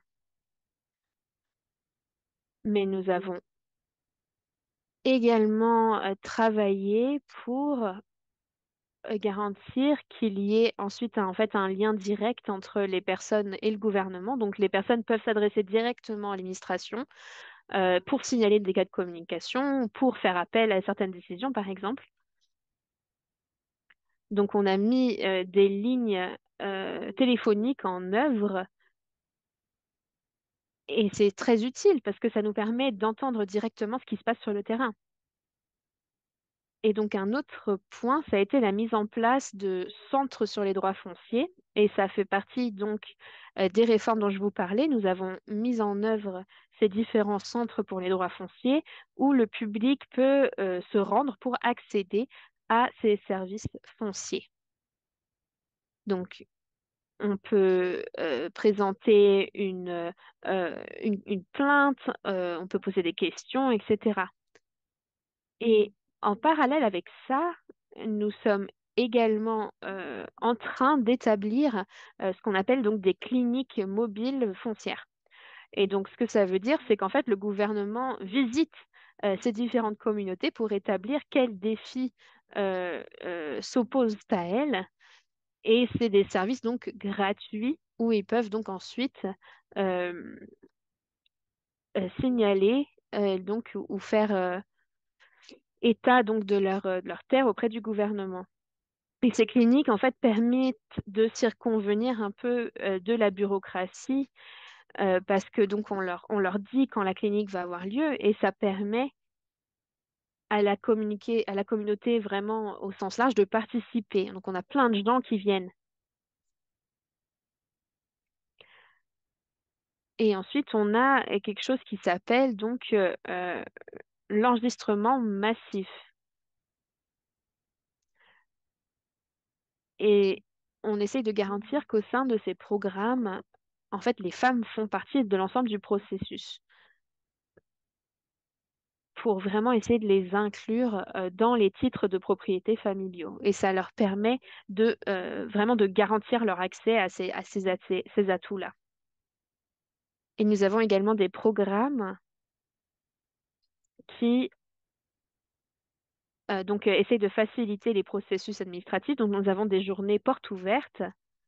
Mais nous avons également travaillé pour garantir qu'il y ait ensuite en fait un lien direct entre les personnes et le gouvernement. Donc les personnes peuvent s'adresser directement à l'administration pour signaler des cas de communication, pour faire appel à certaines décisions, par exemple. Donc, on a mis des lignes téléphoniques en œuvre et c'est très utile parce que ça nous permet d'entendre directement ce qui se passe sur le terrain. Et donc, un autre point, ça a été la mise en place de centres sur les droits fonciers. Et ça fait partie donc des réformes dont je vous parlais. Nous avons mis en œuvre ces différents centres pour les droits fonciers où le public peut se rendre pour accéder à ces services fonciers. Donc, on peut présenter une plainte, on peut poser des questions, etc. Et en parallèle avec ça, nous sommes également en train d'établir ce qu'on appelle donc des cliniques mobiles foncières. Et donc, ce que ça veut dire, c'est qu'en fait, le gouvernement visite ces différentes communautés pour établir quels défis s'opposent à elles. Et c'est des services donc gratuits où ils peuvent donc ensuite euh, signaler donc ou faire état donc de leur terre auprès du gouvernement. Et ces cliniques, en fait, permettent de circonvenir un peu de la bureaucratie parce que donc on leur dit quand la clinique va avoir lieu et ça permet à la communauté vraiment au sens large de participer. Donc on a plein de gens qui viennent. Et ensuite, on a quelque chose qui s'appelle donc l'enregistrement massif. Et on essaye de garantir qu'au sein de ces programmes, en fait, les femmes font partie de l'ensemble du processus pour vraiment essayer de les inclure dans les titres de propriété familiaux. Et ça leur permet de vraiment de garantir leur accès à ces atouts-là. Et nous avons également des programmes qui essayent de faciliter les processus administratifs. Donc, nous avons des journées portes ouvertes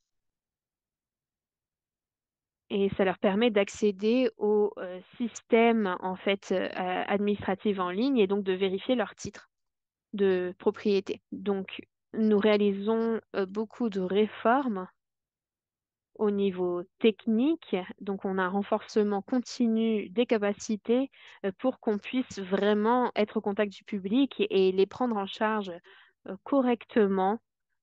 et ça leur permet d'accéder au système en fait administratif en ligne et donc de vérifier leur titre de propriété. Donc, nous réalisons beaucoup de réformes au niveau technique. Donc, on a un renforcement continu des capacités pour qu'on puisse vraiment être au contact du public et les prendre en charge correctement.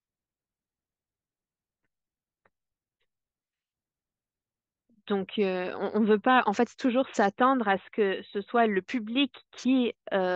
Donc, on ne veut pas, en fait, toujours s'attendre à ce que ce soit le public qui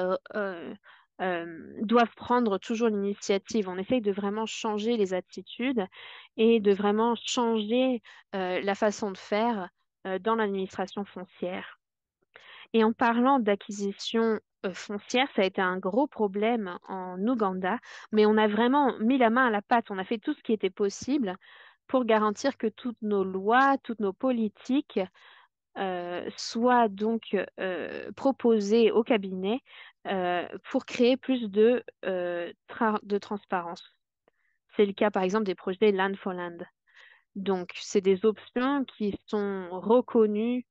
doive prendre toujours l'initiative. On essaye de vraiment changer les attitudes et de vraiment changer la façon de faire dans l'administration foncière. Et en parlant d'acquisition foncière, ça a été un gros problème en Ouganda, mais on a vraiment mis la main à la pâte. On a fait tout ce qui était possible pour garantir que toutes nos lois, toutes nos politiques soient donc proposées au cabinet pour créer plus de transparence. C'est le cas, par exemple, des projets Land for Land. Donc, c'est des options qui sont reconnues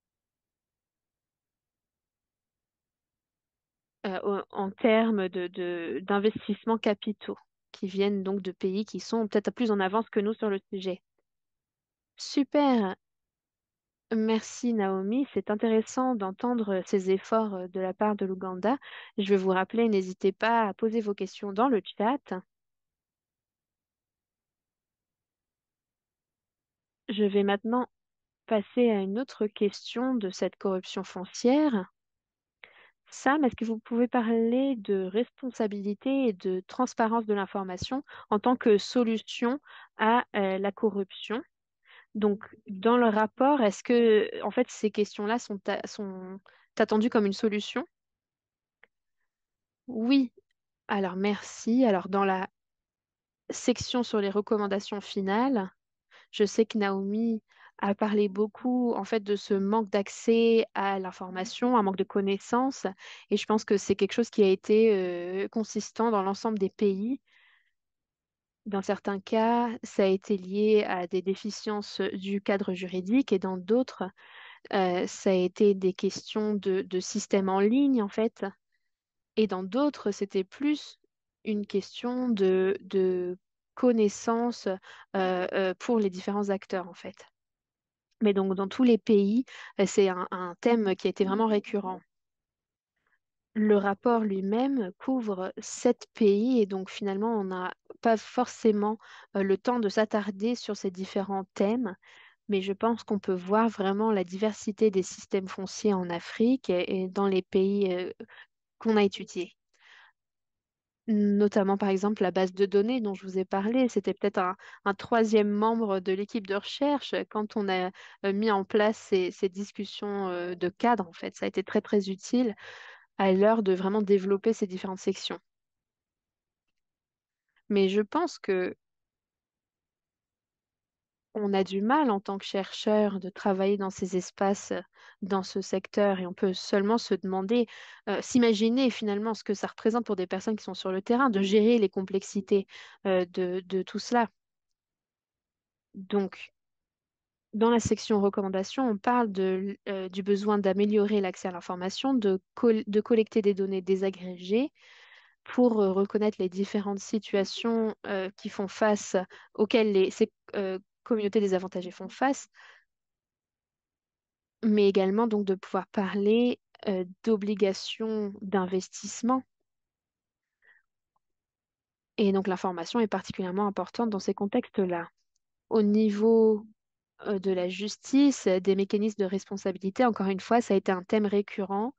en termes d'investissements capitaux qui viennent donc de pays qui sont peut-être plus en avance que nous sur le sujet. Super, merci Naomi. C'est intéressant d'entendre ces efforts de la part de l'Ouganda. Je vais vous rappeler, n'hésitez pas à poser vos questions dans le chat. Je vais maintenant passer à une autre question de cette corruption foncière. Sam, est-ce que vous pouvez parler de responsabilité et de transparence de l'information en tant que solution à la corruption? Donc, dans le rapport, est-ce que, en fait, ces questions-là sont attendues comme une solution? Oui. Alors, merci. Alors, dans la section sur les recommandations finales, je sais que Naomi a parlé beaucoup en fait de ce manque d'accès à l'information, un manque de connaissances, et je pense que c'est quelque chose qui a été consistant dans l'ensemble des pays. Dans certains cas, ça a été lié à des déficiences du cadre juridique, et dans d'autres, ça a été des questions de système en ligne en fait, et dans d'autres, c'était plus une question de connaissances pour les différents acteurs en fait. Mais donc, dans tous les pays, c'est un thème qui a été vraiment récurrent. Le rapport lui-même couvre 7 pays et donc finalement, on n'a pas forcément le temps de s'attarder sur ces différents thèmes, mais je pense qu'on peut voir vraiment la diversité des systèmes fonciers en Afrique et dans les pays qu'on a étudiés. Notamment, par exemple, la base de données dont je vous ai parlé, c'était peut-être un troisième membre de l'équipe de recherche quand on a mis en place ces discussions de cadre, en fait. Ça a été très, très utile à l'heure de vraiment développer ces différentes sections. Mais je pense que on a du mal en tant que chercheur de travailler dans ces espaces, dans ce secteur, et on peut seulement se demander, s'imaginer finalement ce que ça représente pour des personnes qui sont sur le terrain, de gérer les complexités de tout cela. Donc, dans la section recommandations, on parle du besoin d'améliorer l'accès à l'information, de collecter des données désagrégées pour reconnaître les différentes situations qui font face, auxquelles ces communautés désavantagées font face, mais également donc de pouvoir parler d'obligations d'investissement. Et donc l'information est particulièrement importante dans ces contextes-là. Au niveau de la justice, des mécanismes de responsabilité. Encore une fois, ça a été un thème récurrent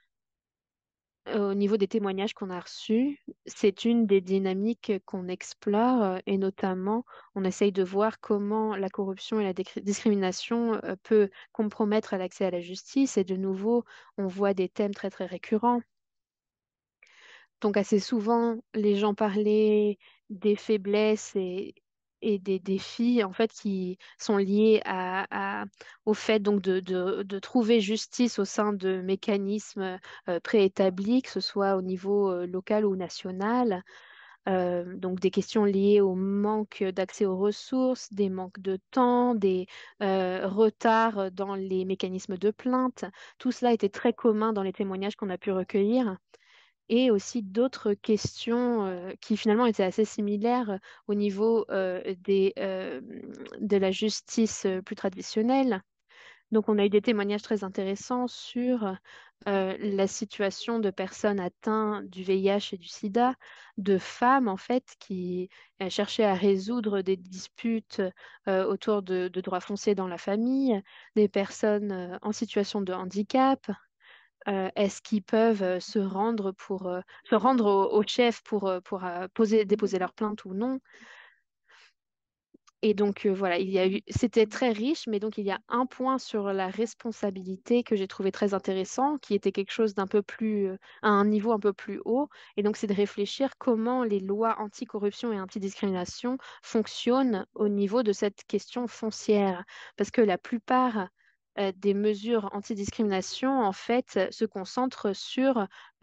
au niveau des témoignages qu'on a reçus. C'est une des dynamiques qu'on explore et notamment, on essaye de voir comment la corruption et la discrimination peut compromettre l'accès à la justice. Et de nouveau, on voit des thèmes très, très récurrents. Donc assez souvent, les gens parlaient des faiblesses et des défis en fait qui sont liés au fait donc de trouver justice au sein de mécanismes préétablis, que ce soit au niveau local ou national. Donc des questions liées au manque d'accès aux ressources, des manques de temps, des retards dans les mécanismes de plainte. Tout cela était très commun dans les témoignages qu'on a pu recueillir et aussi d'autres questions qui finalement étaient assez similaires au niveau de la justice plus traditionnelle. Donc, on a eu des témoignages très intéressants sur la situation de personnes atteintes du VIH et du SIDA, de femmes en fait qui cherchaient à résoudre des disputes autour de droits fonciers dans la famille, des personnes en situation de handicap, est-ce qu'ils peuvent se rendre au chef pour déposer leur plainte ou non? Et donc voilà, c'était très riche, mais donc il y a un point sur la responsabilité que j'ai trouvé très intéressant, qui était quelque chose d'un peu plus, à un niveau un peu plus haut. Et donc c'est de réfléchir comment les lois anticorruption et antidiscrimination fonctionnent au niveau de cette question foncière. Parce que la plupart des mesures antidiscrimination, en fait, se concentrent sur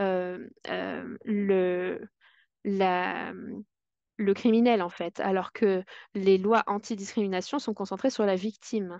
la, le criminel, en fait, alors que les lois antidiscrimination sont concentrées sur la victime.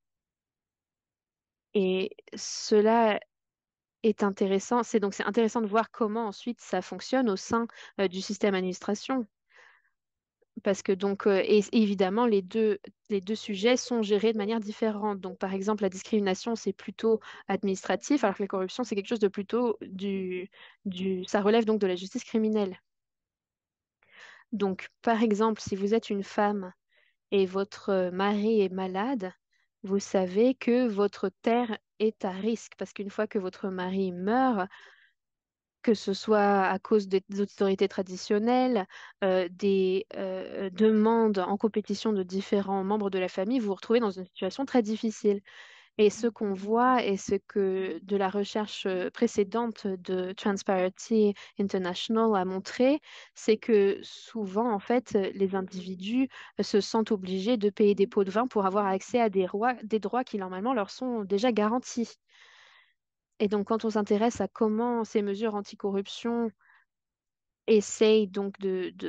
Et cela est intéressant. C'est intéressant de voir comment ensuite ça fonctionne au sein du système administration. Parce que donc, et évidemment, les deux sujets sont gérés de manière différente. Donc, par exemple, la discrimination, c'est plutôt administratif, alors que la corruption, c'est quelque chose de plutôt ça relève donc de la justice criminelle. Donc, par exemple, si vous êtes une femme et votre mari est malade, vous savez que votre terre est à risque parce qu'une fois que votre mari meurt, que ce soit à cause des autorités traditionnelles, des demandes en compétition de différents membres de la famille, vous vous retrouvez dans une situation très difficile. Et ce qu'on voit et ce que de la recherche précédente de Transparency International a montré, c'est que souvent, en fait, les individus se sentent obligés de payer des pots de vin pour avoir accès à des droits qui normalement leur sont déjà garantis. Et donc, quand on s'intéresse à comment ces mesures anticorruption essayent donc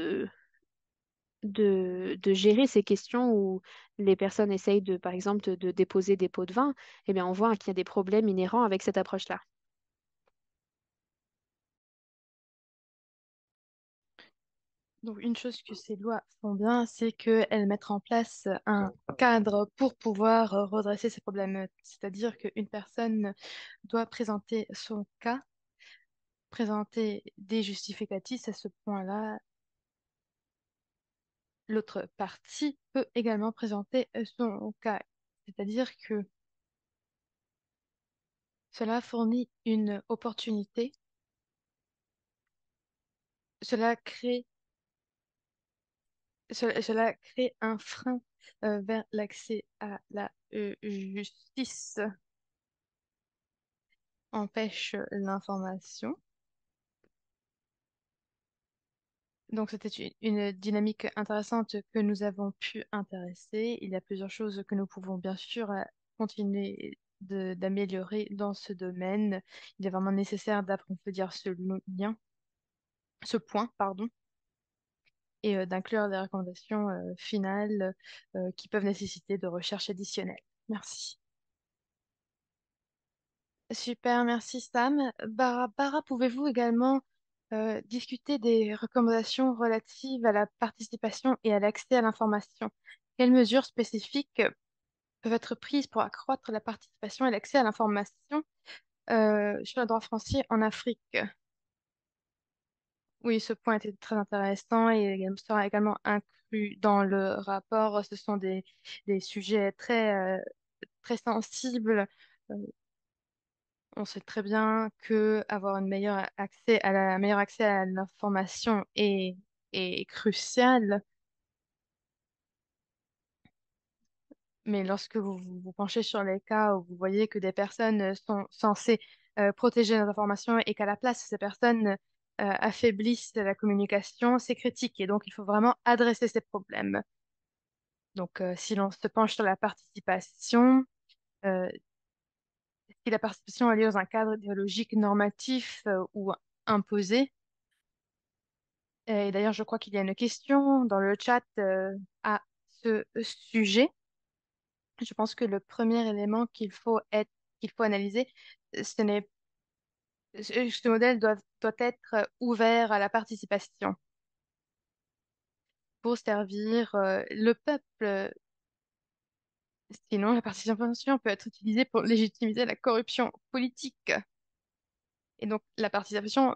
de gérer ces questions où les personnes essayent de, par exemple, de déposer des pots de vin, eh bien, on voit qu'il y a des problèmes inhérents avec cette approche-là.
Donc, une chose que ces lois font bien, c'est qu'elles mettent en place un cadre pour pouvoir redresser ces problèmes. C'est-à-dire qu'une personne doit présenter son cas, présenter des justificatifs à ce point-là. L'autre partie peut également présenter son cas. C'est-à-dire que cela fournit une opportunité, cela crée, cela crée un frein vers l'accès à la justice, empêche l'information. Donc, c'était une dynamique intéressante que nous avons pu intéresser. Il y a plusieurs choses que nous pouvons bien sûr continuer d'améliorer dans ce domaine. Il est vraiment nécessaire d'approfondir lien, ce point, pardon, et d'inclure des recommandations finales qui peuvent nécessiter de recherche additionnelle. Merci. Super, merci Sam. Bara, pouvez-vous également discuter des recommandations relatives à la participation et à l'accès à l'information? Quelles mesures spécifiques peuvent être prises pour accroître la participation et l'accès à l'information sur le droit français en Afrique? Oui, ce point était très intéressant et sera également inclus dans le rapport. Ce sont des sujets très sensibles. Euh, On sait très bien que avoir une meilleur accès à l'information est crucial, mais lorsque vous penchez sur les cas où vous voyez que des personnes sont censées protéger les informations et qu'à la place, ces personnes affaiblissent la communication, c'est critique et donc il faut vraiment adresser ces problèmes. Donc, si l'on se penche sur la participation, euh, si la participation est liée dans un cadre idéologique normatif ou imposé. Et d'ailleurs, je crois qu'il y a une question dans le chat à ce sujet. Je pense que le premier élément qu'il faut analyser, ce n'est, ce modèle doit être ouvert à la participation pour servir le peuple. Sinon, la participation peut être utilisée pour légitimiser la corruption politique. Et donc, la participation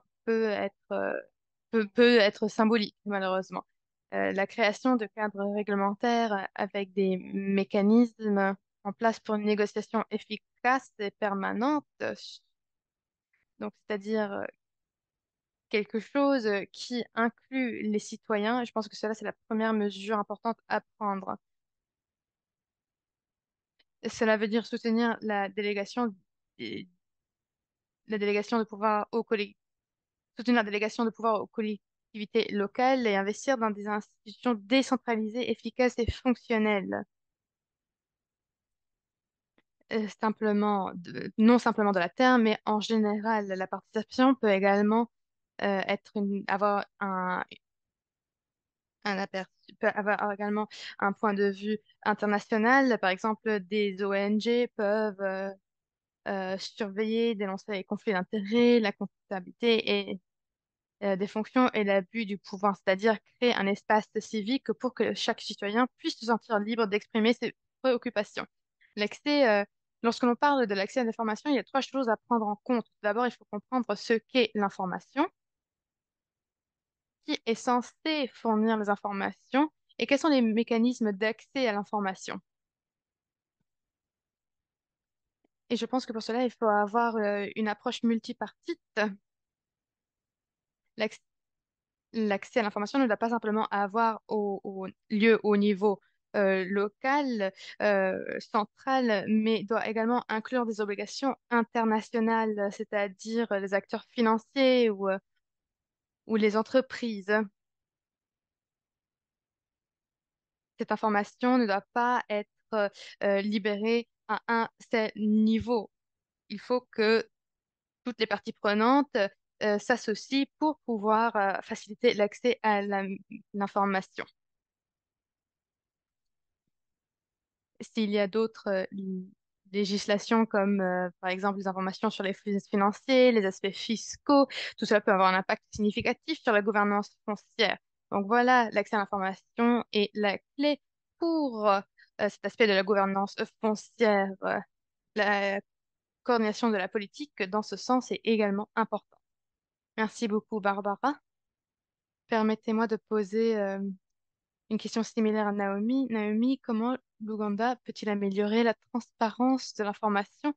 peut être symbolique, malheureusement. La création de cadres réglementaires avec des mécanismes en place pour une négociation efficace et permanente, donc c'est-à-dire quelque chose qui inclut les citoyens. Et je pense que cela, c'est la première mesure importante à prendre. Cela veut dire soutenir la délégation de pouvoir soutenir la délégation de pouvoir aux collectivités locales et investir dans des institutions décentralisées, efficaces et fonctionnelles. Non simplement de la terre, mais en général, la participation peut également avoir peut avoir également un point de vue international. Par exemple, des ONG peuvent surveiller, dénoncer les conflits d'intérêts, la comptabilité et des fonctions et l'abus du pouvoir, c'est-à-dire créer un espace civique pour que chaque citoyen puisse se sentir libre d'exprimer ses préoccupations. L'accès, lorsque l'on parle de l'accès à l'information, il y a trois choses à prendre en compte. Tout d'abord, il faut comprendre ce qu'est l'information, qui est censé fournir les informations et quels sont les mécanismes d'accès à l'information. Et je pense que pour cela, il faut avoir une approche multipartite. L'acc- L'accès à l'information ne doit pas simplement avoir au lieu au niveau local, central, mais doit également inclure des obligations internationales, c'est-à-dire les acteurs financiers ou les entreprises. Cette information ne doit pas être libérée à un seul niveau. Il faut que toutes les parties prenantes s'associent pour pouvoir faciliter l'accès à l'information. S'il y a d'autres législations comme par exemple les informations sur les flux financiers, les aspects fiscaux, tout cela peut avoir un impact significatif sur la gouvernance foncière. Donc voilà, l'accès à l'information est la clé pour cet aspect de la gouvernance foncière. La coordination de la politique dans ce sens est également importante. Merci beaucoup, Barbara. Permettez-moi de poser une question similaire à Naomi. Naomi, comment l'Ouganda peut-il améliorer la transparence de l'information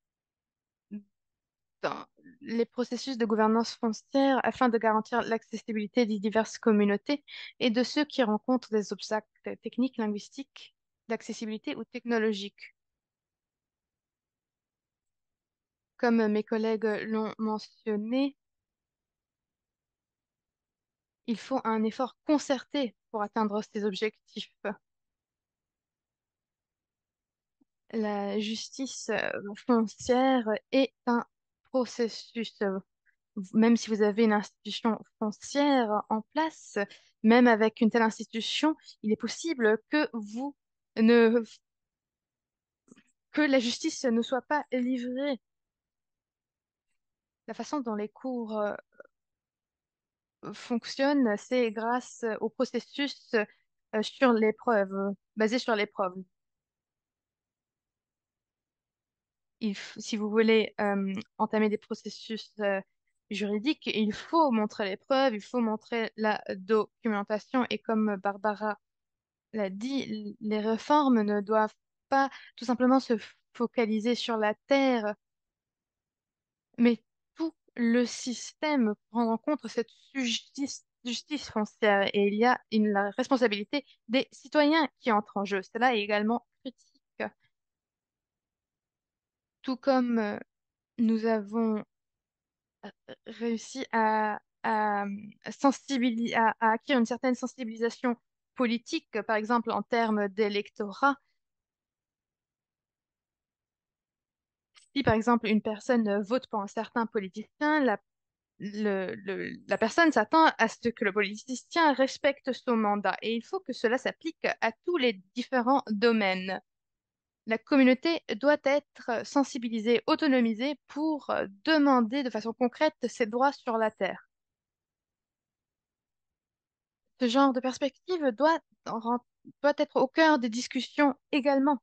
dans les processus de gouvernance foncière afin de garantir l'accessibilité des diverses communautés et de ceux qui rencontrent des obstacles techniques, linguistiques, d'accessibilité ou technologiques? Comme mes collègues l'ont mentionné, il faut un effort concerté pour atteindre ces objectifs. La justice foncière est un processus. Même si vous avez une institution foncière en place, même avec une telle institution, il est possible ne, que la justice ne soit pas livrée. La façon dont les cours fonctionnent, c'est grâce au processus sur les preuves, basé sur les preuves. Si vous voulez entamer des processus juridiques, il faut montrer les preuves, il faut montrer la documentation. Et comme Barbara l'a dit, les réformes ne doivent pas tout simplement se focaliser sur la terre, mais tout le système prendre en compte cette justice foncière. Et il y a la responsabilité des citoyens qui entrent en jeu. Cela est également critique. Tout comme nous avons réussi à acquérir une certaine sensibilisation politique, par exemple en termes d'électorat. Si, par exemple, une personne vote pour un certain politicien, la personne s'attend à ce que le politicien respecte son mandat. Et il faut que cela s'applique à tous les différents domaines. La communauté doit être sensibilisée, autonomisée pour demander de façon concrète ses droits sur la terre. Ce genre de perspective doit être au cœur des discussions également.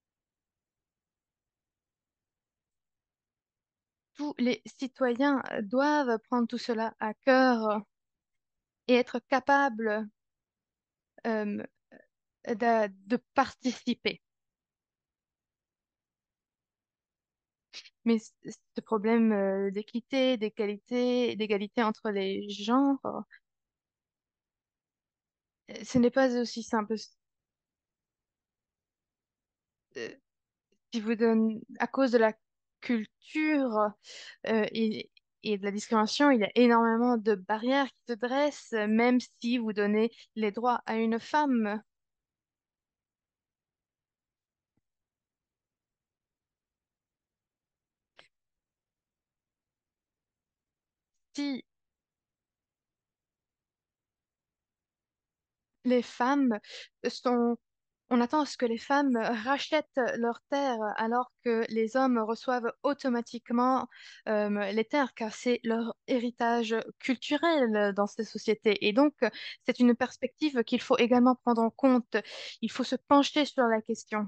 Tous les citoyens doivent prendre tout cela à cœur et être capables euh, de participer. Mais ce problème d'équité, d'égalité entre les genres, ce n'est pas aussi simple. Euh, qui vous donne, à cause de la culture et de la discrimination, il y a énormément de barrières qui se dressent, même si vous donnez les droits à une femme. Si les femmes sont... On attend à ce que les femmes rachètent leurs terres alors que les hommes reçoivent automatiquement les terres, car c'est leur héritage culturel dans ces sociétés. Et donc, c'est une perspective qu'il faut également prendre en compte. Il faut se pencher sur la question.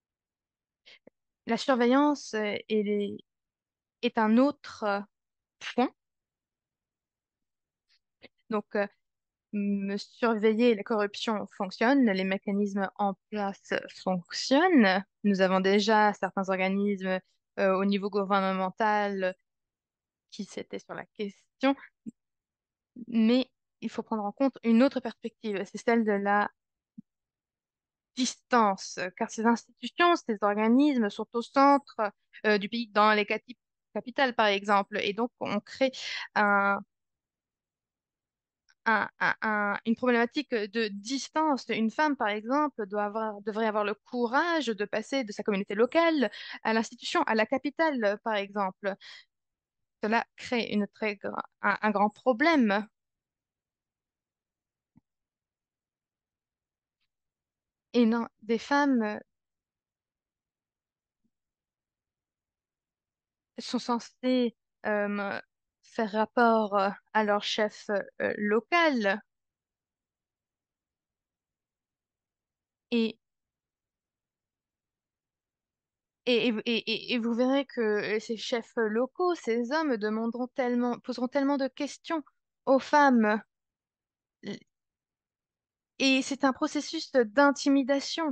La surveillance est un autre point. Donc, surveiller la corruption fonctionne, les mécanismes en place fonctionnent. Nous avons déjà certains organismes au niveau gouvernemental qui s'étaient sur la question, mais il faut prendre en compte une autre perspective, c'est celle de la distance, car ces institutions, ces organismes sont au centre du pays, dans les capitales par exemple, et donc on crée un une problématique de distance. Une femme, par exemple, devrait avoir le courage de passer de sa communauté locale à l'institution, à la capitale, par exemple. Cela crée un grand problème. Et non, des femmes sont censées faire rapport à leur chef local. Et, et vous verrez que ces chefs locaux, ces hommes, poseront tellement de questions aux femmes. Et c'est un processus d'intimidation.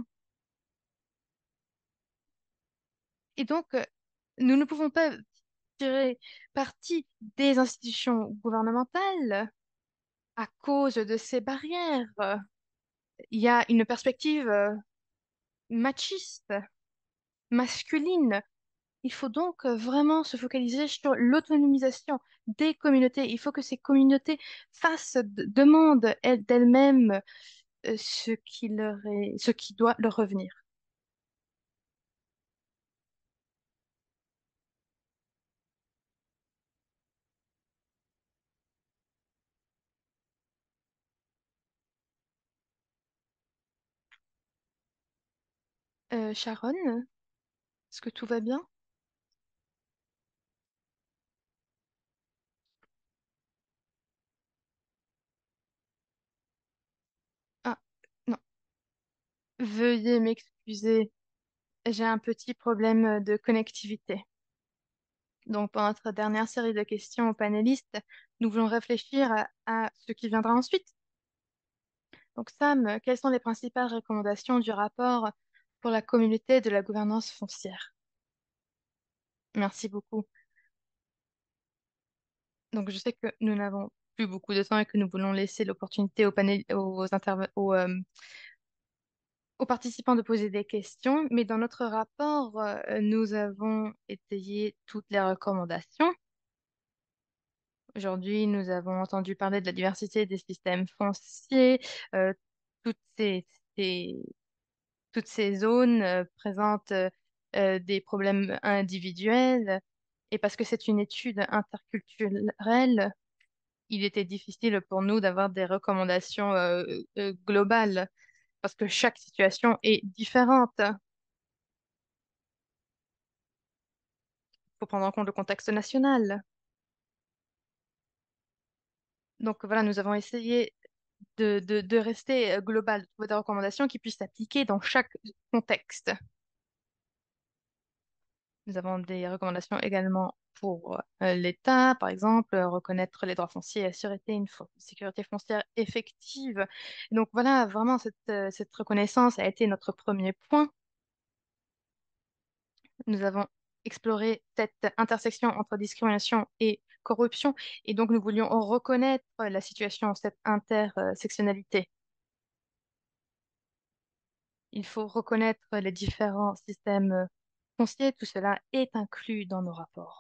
Et donc, nous ne pouvons pas tirer parti des institutions gouvernementales à cause de ces barrières. Il y a une perspective machiste, masculine. Il faut donc vraiment se focaliser sur l'autonomisation des communautés. Il faut que ces communautés demandent d'elles-mêmes ce qui doit leur revenir. Sharon, est-ce que tout va bien? Ah, non. Veuillez m'excuser, j'ai un petit problème de connectivité. Donc, pour notre dernière série de questions aux panélistes, nous voulons réfléchir à ce qui viendra ensuite. Donc, Sam, quelles sont les principales recommandations du rapport pour la communauté de la gouvernance foncière? Merci beaucoup. Donc, je sais que nous n'avons plus beaucoup de temps et que nous voulons laisser l'opportunité aux participants de poser des questions, mais dans notre rapport, nous avons étayé toutes les recommandations. Aujourd'hui, nous avons entendu parler de la diversité des systèmes fonciers. euh, toutes ces- toutes ces zones présentent des problèmes individuels. Et parce que c'est une étude interculturelle, il était difficile pour nous d'avoir des recommandations globales parce que chaque situation est différente. Il faut prendre en compte le contexte national. Donc voilà, nous avons essayé de rester global, de trouver des recommandations qui puissent s'appliquer dans chaque contexte. Nous avons des recommandations également pour l'État, par exemple, reconnaître les droits fonciers et assurer sécurité foncière effective. Et donc voilà, vraiment, cette reconnaissance a été notre premier point. Nous avons exploré cette intersection entre discrimination et corruption, et donc nous voulions reconnaître la situation, cette intersectionnalité. Il faut reconnaître les différents systèmes fonciers, tout cela est inclus dans nos rapports.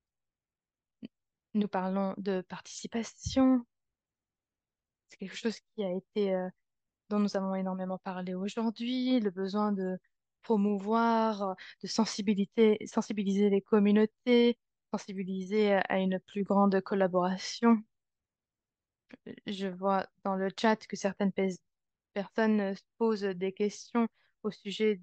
Nous parlons de participation, c'est quelque chose dont nous avons énormément parlé aujourd'hui, le besoin de promouvoir, sensibiliser les communautés, sensibiliser à une plus grande collaboration. Je vois dans le chat que certaines personnes se posent des questions au sujet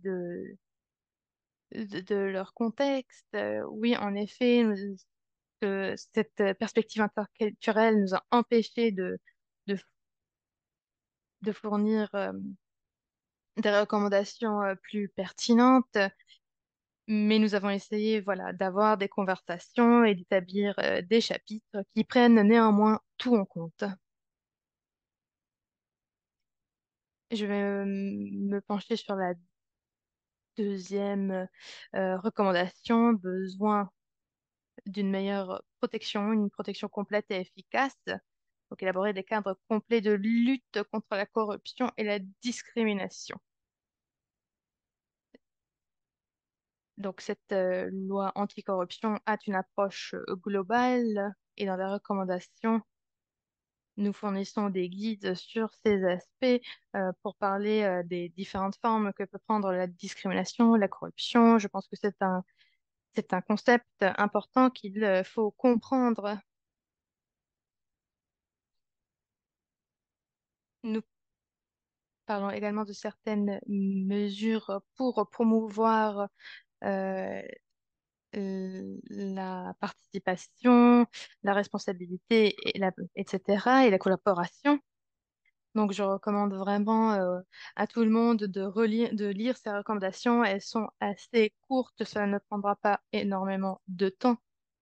de leur contexte. Oui, en effet, que cette perspective interculturelle nous a empêchés de, de fournir des recommandations plus pertinentes, mais nous avons essayé, voilà, d'avoir des conversations et d'établir des chapitres qui prennent néanmoins tout en compte. Je vais me pencher sur la deuxième recommandation, besoin d'une meilleure protection, une protection complète et efficace. Donc, élaborer des cadres complets de lutte contre la corruption et la discrimination. Donc, cette loi anticorruption a une approche globale et dans les recommandations, nous fournissons des guides sur ces aspects pour parler des différentes formes que peut prendre la discrimination, la corruption. Je pense que c'est un concept important qu'il faut comprendre. Nous parlons également de certaines mesures pour promouvoir euh, la participation, la responsabilité, etc., et la collaboration. Donc, je recommande vraiment à tout le monde de lire ces recommandations. Elles sont assez courtes, cela ne prendra pas énormément de temps.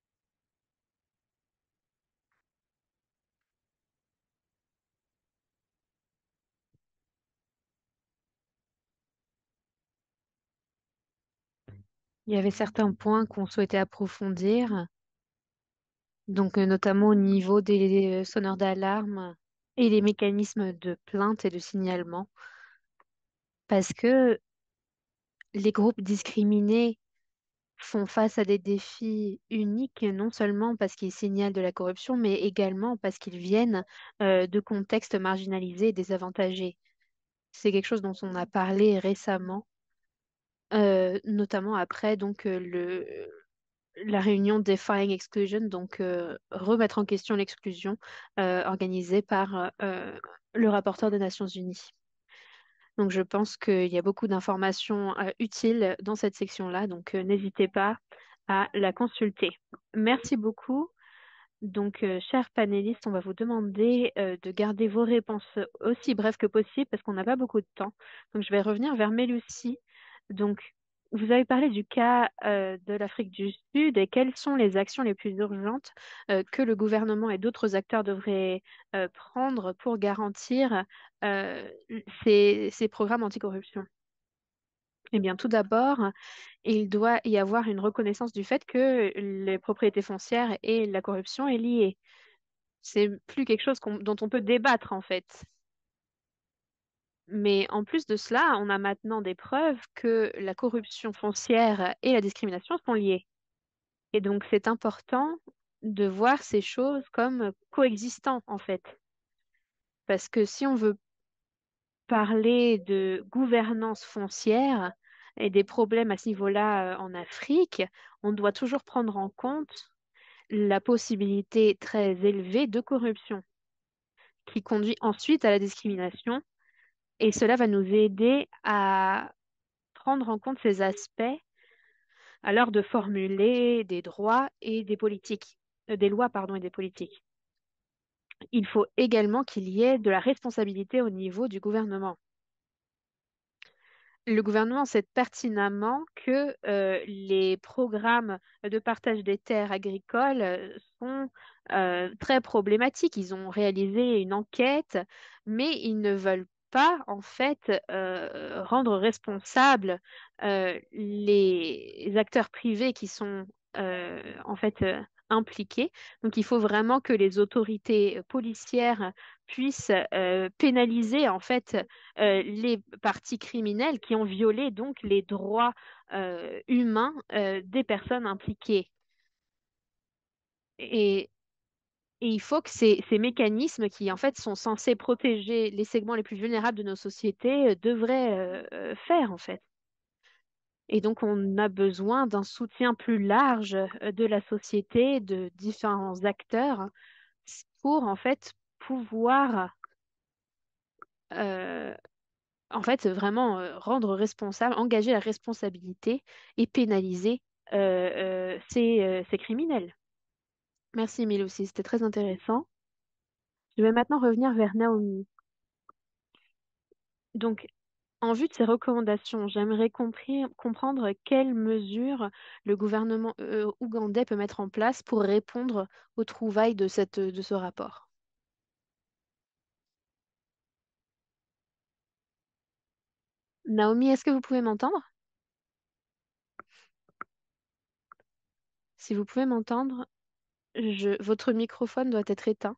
Il y avait certains points qu'on souhaitait approfondir, donc notamment au niveau des sonneurs d'alarme et les mécanismes de plainte et de signalement, parce que les groupes discriminés font face à des défis uniques, non seulement parce qu'ils signalent de la corruption, mais également parce qu'ils viennent de contextes marginalisés et désavantagés. C'est quelque chose dont on a parlé récemment, notamment après la réunion Defying Exclusion, donc remettre en question l'exclusion organisée par le rapporteur des Nations Unies. Donc je pense qu'il y a beaucoup d'informations utiles dans cette section-là, donc n'hésitez pas à la consulter. Merci beaucoup. Donc, chers panélistes, on va vous demander de garder vos réponses aussi brèves que possible parce qu'on n'a pas beaucoup de temps. Donc, je vais revenir vers Mélucie. Donc, vous avez parlé du cas de l'Afrique du Sud et quelles sont les actions les plus urgentes que le gouvernement et d'autres acteurs devraient prendre pour garantir ces programmes anticorruption. Eh bien, tout d'abord, il doit y avoir une reconnaissance du fait que les propriétés foncières et la corruption est liée. C'est plus quelque chose dont on peut débattre en fait. Mais en plus de cela, on a maintenant des preuves que la corruption foncière et la discrimination sont liées. Et donc c'est important de voir ces choses comme coexistant en fait. Parce que si on veut parler de gouvernance foncière et des problèmes à ce niveau-là en Afrique, on doit toujours prendre en compte la possibilité très élevée de corruption qui conduit ensuite à la discrimination. Et cela va nous aider à prendre en compte ces aspects à l'heure de formuler des droits et des politiques, des lois, pardon, et des politiques. Il faut également qu'il y ait de la responsabilité au niveau du gouvernement. Le gouvernement sait pertinemment que les programmes de partage des terres agricoles sont très problématiques. Ils ont réalisé une enquête, mais ils ne veulent pas en fait rendre responsables les acteurs privés qui sont en fait impliqués. Donc il faut vraiment que les autorités policières puissent pénaliser en fait les parties criminelles qui ont violé donc les droits humains des personnes impliquées. Et, et il faut que ces mécanismes qui en fait sont censés protéger les segments les plus vulnérables de nos sociétés devraient faire en fait. Et donc on a besoin d'un soutien plus large de la société, de différents acteurs pour en fait pouvoir euh, en fait, vraiment rendre responsable, engager la responsabilité et pénaliser ces criminels. Merci, Mille aussi, c'était très intéressant. Je vais maintenant revenir vers Naomi. Donc, en vue de ces recommandations, j'aimerais comprendre quelles mesures le gouvernement ougandais peut mettre en place pour répondre aux trouvailles de ce rapport. Naomi, est-ce que vous pouvez m'entendre? Si vous pouvez m'entendre, votre microphone doit être éteint.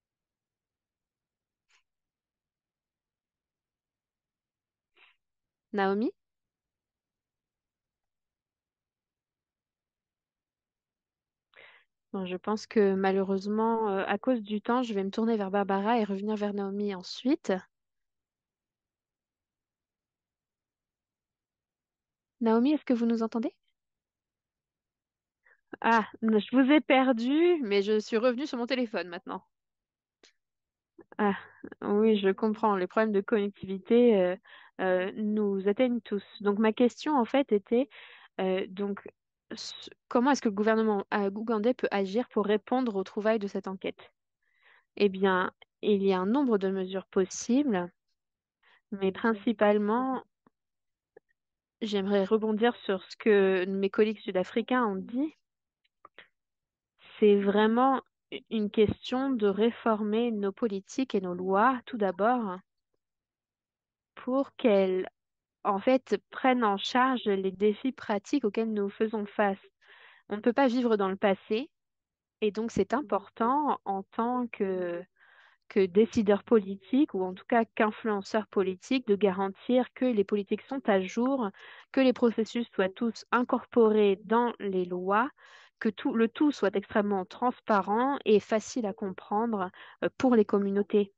Naomi? Bon, je pense que malheureusement, à cause du temps, je vais me tourner vers Barbara et revenir vers Naomi ensuite. Naomi, est-ce que vous nous entendez? Ah, je vous ai perdu, mais je suis revenue sur mon téléphone maintenant. Ah, oui, je comprends. Les problèmes de connectivité nous atteignent tous. Donc, ma question, en fait, était donc, comment est-ce que le gouvernement ougandais peut agir pour répondre aux trouvailles de cette enquête? Eh bien, il y a un nombre de mesures possibles, mais principalement, j'aimerais rebondir sur ce que mes collègues sud-africains ont dit. C'est vraiment une question de réformer nos politiques et nos lois, tout d'abord, pour qu'elles, en fait, prennent en charge les défis pratiques auxquels nous faisons face. On ne peut pas vivre dans le passé, et donc c'est important en tant que décideurs politiques ou en tout cas qu'influenceurs politiques de garantir que les politiques sont à jour, que les processus soient tous incorporés dans les lois, que le tout soit extrêmement transparent et facile à comprendre pour les communautés.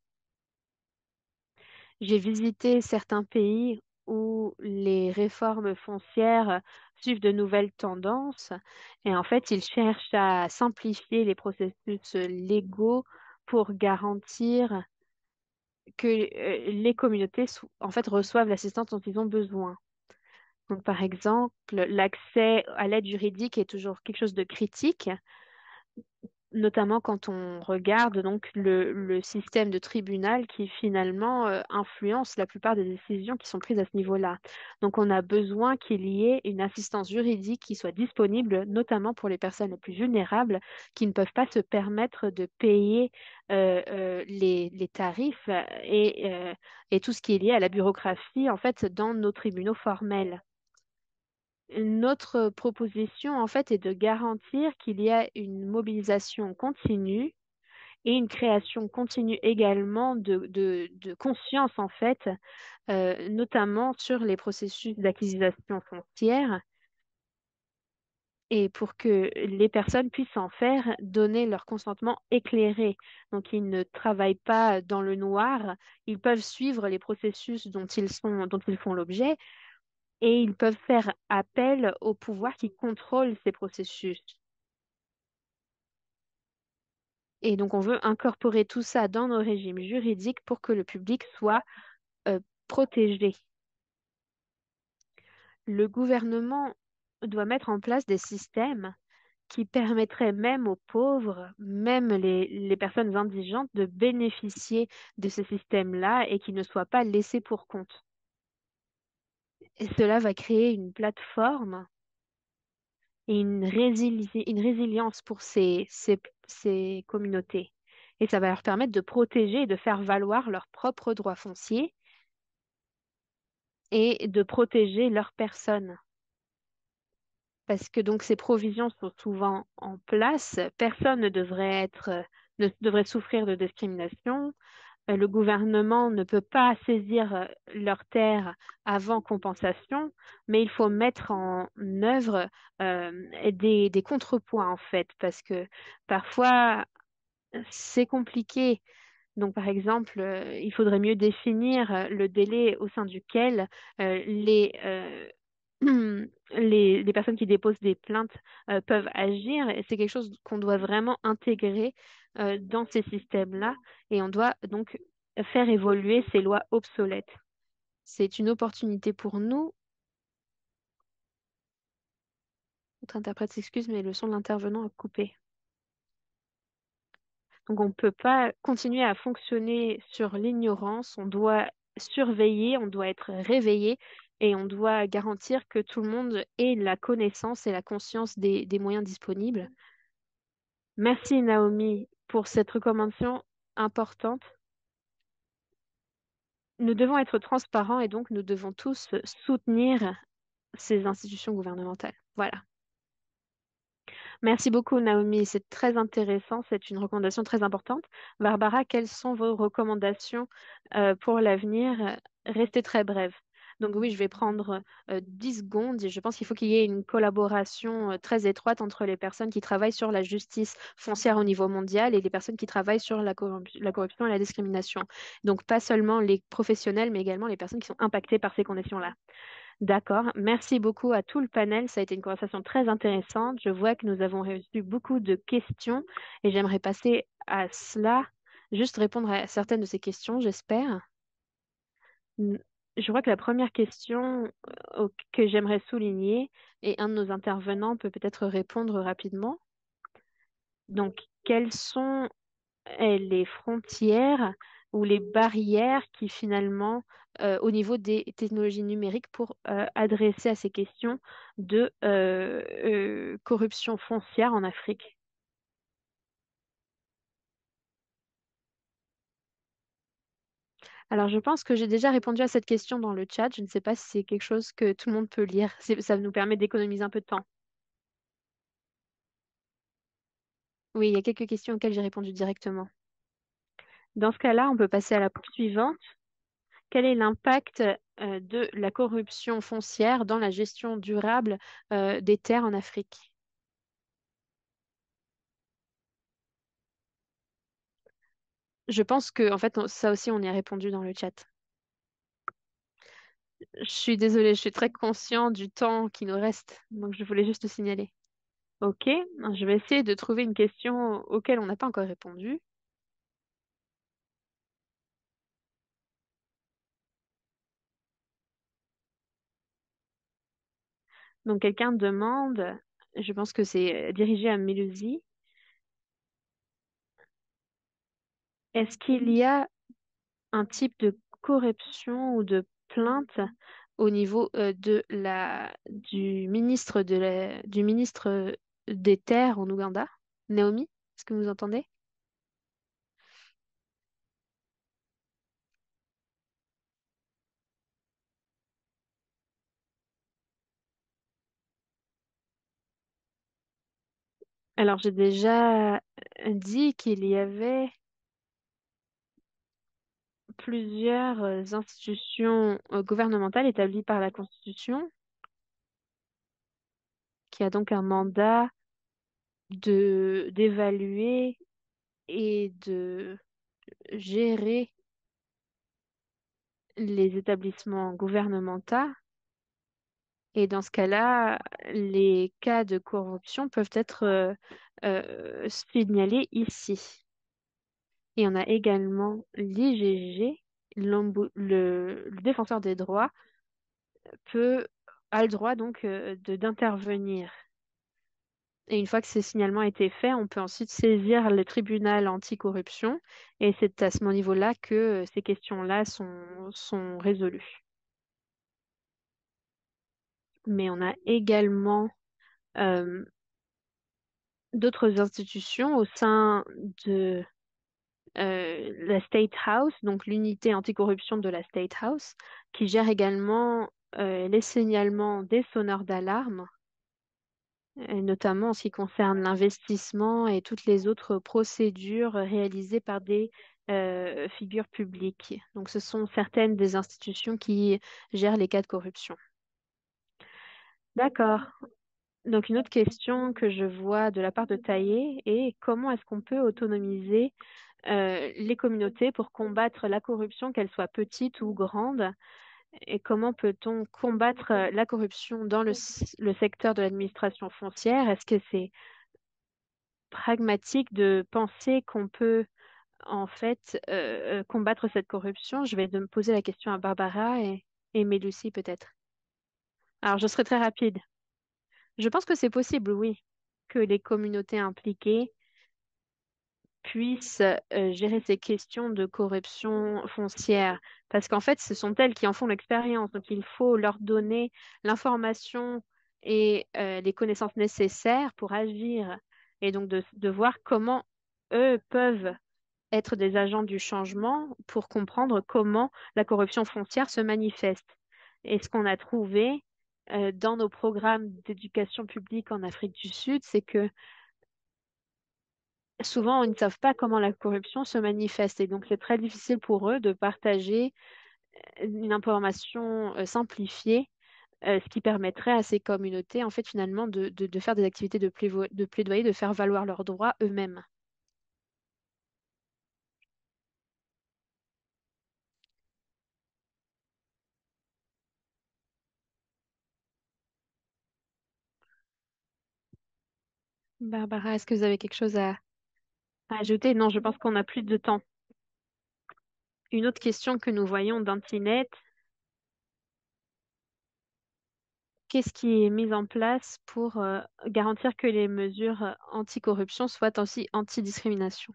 J'ai visité certains pays où les réformes foncières suivent de nouvelles tendances et en fait, ils cherchent à simplifier les processus légaux pour garantir que les communautés en fait reçoivent l'assistance dont ils ont besoin. Donc, par exemple, l'accès à l'aide juridique est toujours quelque chose de critique, notamment quand on regarde donc le système de tribunal qui finalement influence la plupart des décisions qui sont prises à ce niveau-là. Donc, on a besoin qu'il y ait une assistance juridique qui soit disponible, notamment pour les personnes les plus vulnérables qui ne peuvent pas se permettre de payer les tarifs et tout ce qui est lié à la bureaucratie en fait dans nos tribunaux formels. Notre proposition, en fait, est de garantir qu'il y a une mobilisation continue et une création continue également de conscience, en fait, notamment sur les processus d'acquisition foncière et pour que les personnes puissent en faire donner leur consentement éclairé. Donc, ils ne travaillent pas dans le noir, ils peuvent suivre les processus dont ils font l'objet et ils peuvent faire appel au pouvoir qui contrôle ces processus. Et donc, on veut incorporer tout ça dans nos régimes juridiques pour que le public soit euh, protégé. Le gouvernement doit mettre en place des systèmes qui permettraient même aux pauvres, même les personnes indigentes, de bénéficier de ce système-là et qui ne soient pas laissés pour compte. Et cela va créer une plateforme et une résilience pour ces communautés. Et ça va leur permettre de protéger et de faire valoir leurs propres droits fonciers et de protéger leurs personnes. Parce que donc ces provisions sont souvent en place, personne ne devrait souffrir de discrimination. Le gouvernement ne peut pas saisir leurs terres avant compensation, mais il faut mettre en œuvre des contrepoints en fait, parce que parfois c'est compliqué. Donc, par exemple, il faudrait mieux définir le délai au sein duquel les personnes qui déposent des plaintes peuvent agir. Et c'est quelque chose qu'on doit vraiment intégrer dans ces systèmes-là. Et on doit donc faire évoluer ces lois obsolètes. C'est une opportunité pour nous. Notre interprète s'excuse, mais le son de l'intervenant a coupé. Donc, on ne peut pas continuer à fonctionner sur l'ignorance. On doit surveiller, on doit être réveillé et on doit garantir que tout le monde ait la connaissance et la conscience des moyens disponibles. Merci Naomi pour cette recommandation importante. nous devons être transparents et donc nous devons tous soutenir ces institutions gouvernementales. Voilà. Merci beaucoup, Naomi. C'est très intéressant. C'est une recommandation très importante. Barbara, quelles sont vos recommandations pour l'avenir? Restez très brève. Donc oui, je vais prendre 10 secondes et je pense qu'il faut qu'il y ait une collaboration très étroite entre les personnes qui travaillent sur la justice foncière au niveau mondial et les personnes qui travaillent sur la corruption et la discrimination. Donc pas seulement les professionnels, mais également les personnes qui sont impactées par ces conditions-là. D'accord. Merci beaucoup à tout le panel. Ça a été une conversation très intéressante. Je vois que nous avons reçu beaucoup de questions et j'aimerais passer à cela, juste répondre à certaines de ces questions, j'espère. Mm, Je vois que la première question que j'aimerais souligner, et un de nos intervenants peut peut-être répondre rapidement. Donc, quelles sont les frontières ou les barrières qui finalement, au niveau des technologies numériques, pour adresser à ces questions de corruption foncière en Afrique? Alors, je pense que j'ai déjà répondu à cette question dans le chat. Je ne sais pas si c'est quelque chose que tout le monde peut lire. Ça nous permet d'économiser un peu de temps. Oui, il y a quelques questions auxquelles j'ai répondu directement. Dans ce cas-là, on peut passer à la suivante. Quel est l'impact de la corruption foncière dans la gestion durable des terres en Afrique? Je pense que, en fait, ça aussi, on y a répondu dans le chat. Je suis désolée, je suis très conscient du temps qui nous reste, donc je voulais juste le signaler. Ok, je vais essayer de trouver une question auquel on n'a pas encore répondu. Donc, quelqu'un demande, je pense que c'est dirigé à Mélusi, est-ce qu'il y a un type de corruption ou de plainte au niveau du ministre des Terres en Ouganda? Naomi, est-ce que vous entendez? Alors, j'ai déjà dit qu'il y avait plusieurs institutions gouvernementales établies par la Constitution, qui a donc un mandat de d'évaluer et de gérer les établissements gouvernementaux. Et dans ce cas-là, les cas de corruption peuvent être signalés ici. Et on a également l'IGG, le défenseur des droits, peut, a le droit donc d'intervenir. Et une fois que ces signalements ont été faits, on peut ensuite saisir le tribunal anticorruption. Et c'est à ce niveau-là que ces questions-là sont résolues. Mais on a également euh, d'autres institutions au sein de la State House, donc l'unité anticorruption de la State House, qui gère également les signalements des sonneurs d'alarme, et notamment en ce qui concerne l'investissement et toutes les autres procédures réalisées par des figures publiques. Donc, ce sont certaines des institutions qui gèrent les cas de corruption. D'accord. Donc, une autre question que je vois de la part de Taillé est comment est-ce qu'on peut autonomiser les communautés pour combattre la corruption, qu'elle soit petite ou grande, et comment peut-on combattre la corruption dans le secteur de l'administration foncière? Est-ce que c'est pragmatique de penser qu'on peut en fait combattre cette corruption? Je vais me poser la question à Barbara et Mélucie peut-être. Alors, je serai très rapide. Je pense que c'est possible, oui, que les communautés impliquées puissent gérer ces questions de corruption foncière. Parce qu'en fait, ce sont elles qui en font l'expérience. Donc, il faut leur donner l'information et les connaissances nécessaires pour agir. Et donc, de voir comment eux peuvent être des agents du changement pour comprendre comment la corruption foncière se manifeste. Et ce qu'on a trouvé dans nos programmes d'éducation publique en Afrique du Sud, c'est que souvent, ils ne savent pas comment la corruption se manifeste. Et donc, c'est très difficile pour eux de partager une information simplifiée, ce qui permettrait à ces communautés, en fait, finalement, de faire des activités de plaidoyer, de faire valoir leurs droits eux-mêmes. Barbara, est-ce que vous avez quelque chose à ajouter? Non, je pense qu'on n'a plus de temps. Une autre question que nous voyons d'Antinet, qu'est-ce qui est mis en place pour garantir que les mesures anticorruption soient aussi anti-discrimination?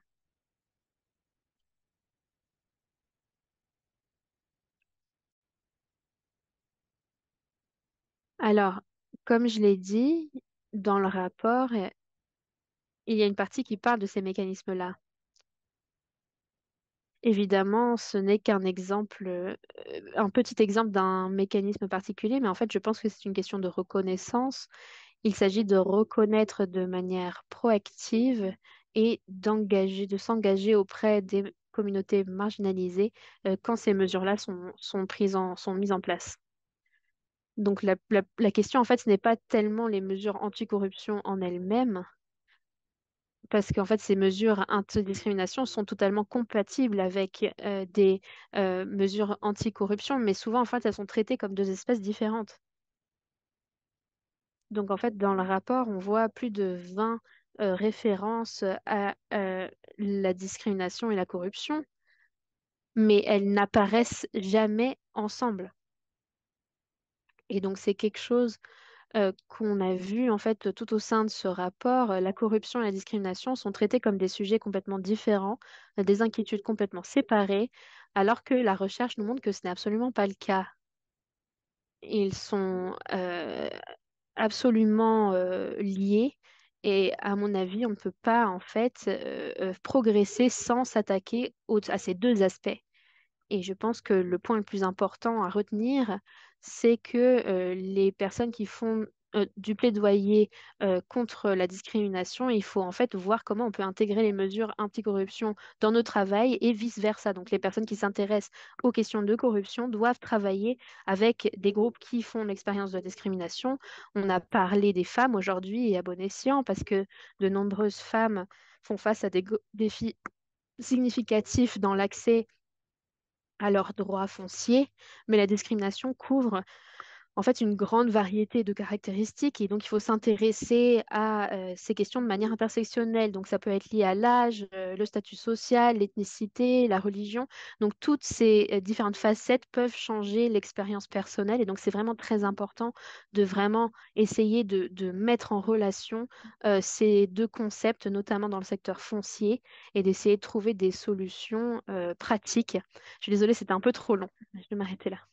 Alors, comme je l'ai dit, dans le rapport, il y a une partie qui parle de ces mécanismes-là. Évidemment, ce n'est qu'un exemple, un petit exemple d'un mécanisme particulier, mais en fait, je pense que c'est une question de reconnaissance. Il s'agit de reconnaître de manière proactive et de s'engager auprès des communautés marginalisées quand ces mesures-là sont mises en place. Donc la question, en fait, ce n'est pas tellement les mesures anticorruption en elles-mêmes, parce qu'en fait, ces mesures anti-discrimination sont totalement compatibles avec des mesures anticorruption, mais souvent, en fait, elles sont traitées comme deux espèces différentes. Donc, en fait, dans le rapport, on voit plus de 20 références à la discrimination et la corruption, mais elles n'apparaissent jamais ensemble. Et donc, c'est quelque chose qu'on a vu en fait tout au sein de ce rapport. La corruption et la discrimination sont traités comme des sujets complètement différents, des inquiétudes complètement séparées, alors que la recherche nous montre que ce n'est absolument pas le cas. Ils sont absolument liés. Et à mon avis, on ne peut pas en fait progresser sans s'attaquer à ces deux aspects. Et je pense que le point le plus important à retenir, c'est que les personnes qui font du plaidoyer contre la discrimination, il faut en fait voir comment on peut intégrer les mesures anticorruption dans nos travail et vice-versa. Donc les personnes qui s'intéressent aux questions de corruption doivent travailler avec des groupes qui font l'expérience de la discrimination. On a parlé des femmes aujourd'hui et à bon escient parce que de nombreuses femmes font face à des défis significatifs dans l'accès à leurs droits fonciers, mais la discrimination couvre en fait une grande variété de caractéristiques et donc il faut s'intéresser à ces questions de manière intersectionnelle. Donc ça peut être lié à l'âge, le statut social, l'ethnicité, la religion. Donc toutes ces différentes facettes peuvent changer l'expérience personnelle et donc c'est vraiment très important de vraiment essayer de mettre en relation ces deux concepts, notamment dans le secteur foncier, et d'essayer de trouver des solutions pratiques. Je suis désolée, c'était un peu trop long. Je vais m'arrêter là.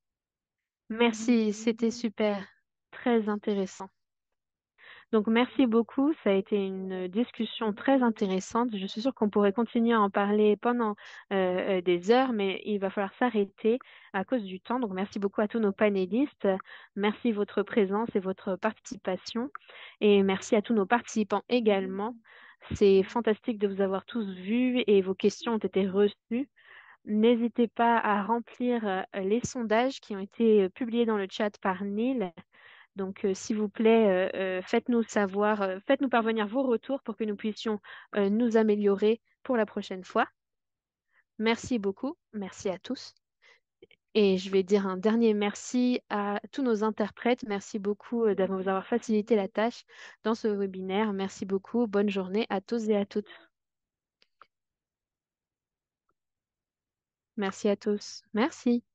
Merci, c'était super, très intéressant. Donc merci beaucoup, ça a été une discussion très intéressante. Je suis sûre qu'on pourrait continuer à en parler pendant des heures, mais il va falloir s'arrêter à cause du temps. Donc merci beaucoup à tous nos panélistes. Merci de votre présence et votre participation. Et merci à tous nos participants également. C'est fantastique de vous avoir tous vus et vos questions ont été reçues. N'hésitez pas à remplir les sondages qui ont été publiés dans le chat par Neil. Donc, s'il vous plaît, faites-nous savoir, faites-nous parvenir vos retours pour que nous puissions nous améliorer pour la prochaine fois. Merci beaucoup, merci à tous. Et je vais dire un dernier merci à tous nos interprètes. Merci beaucoup de nous avoir facilité la tâche dans ce webinaire. Merci beaucoup. Bonne journée à tous et à toutes. Merci à tous. Merci.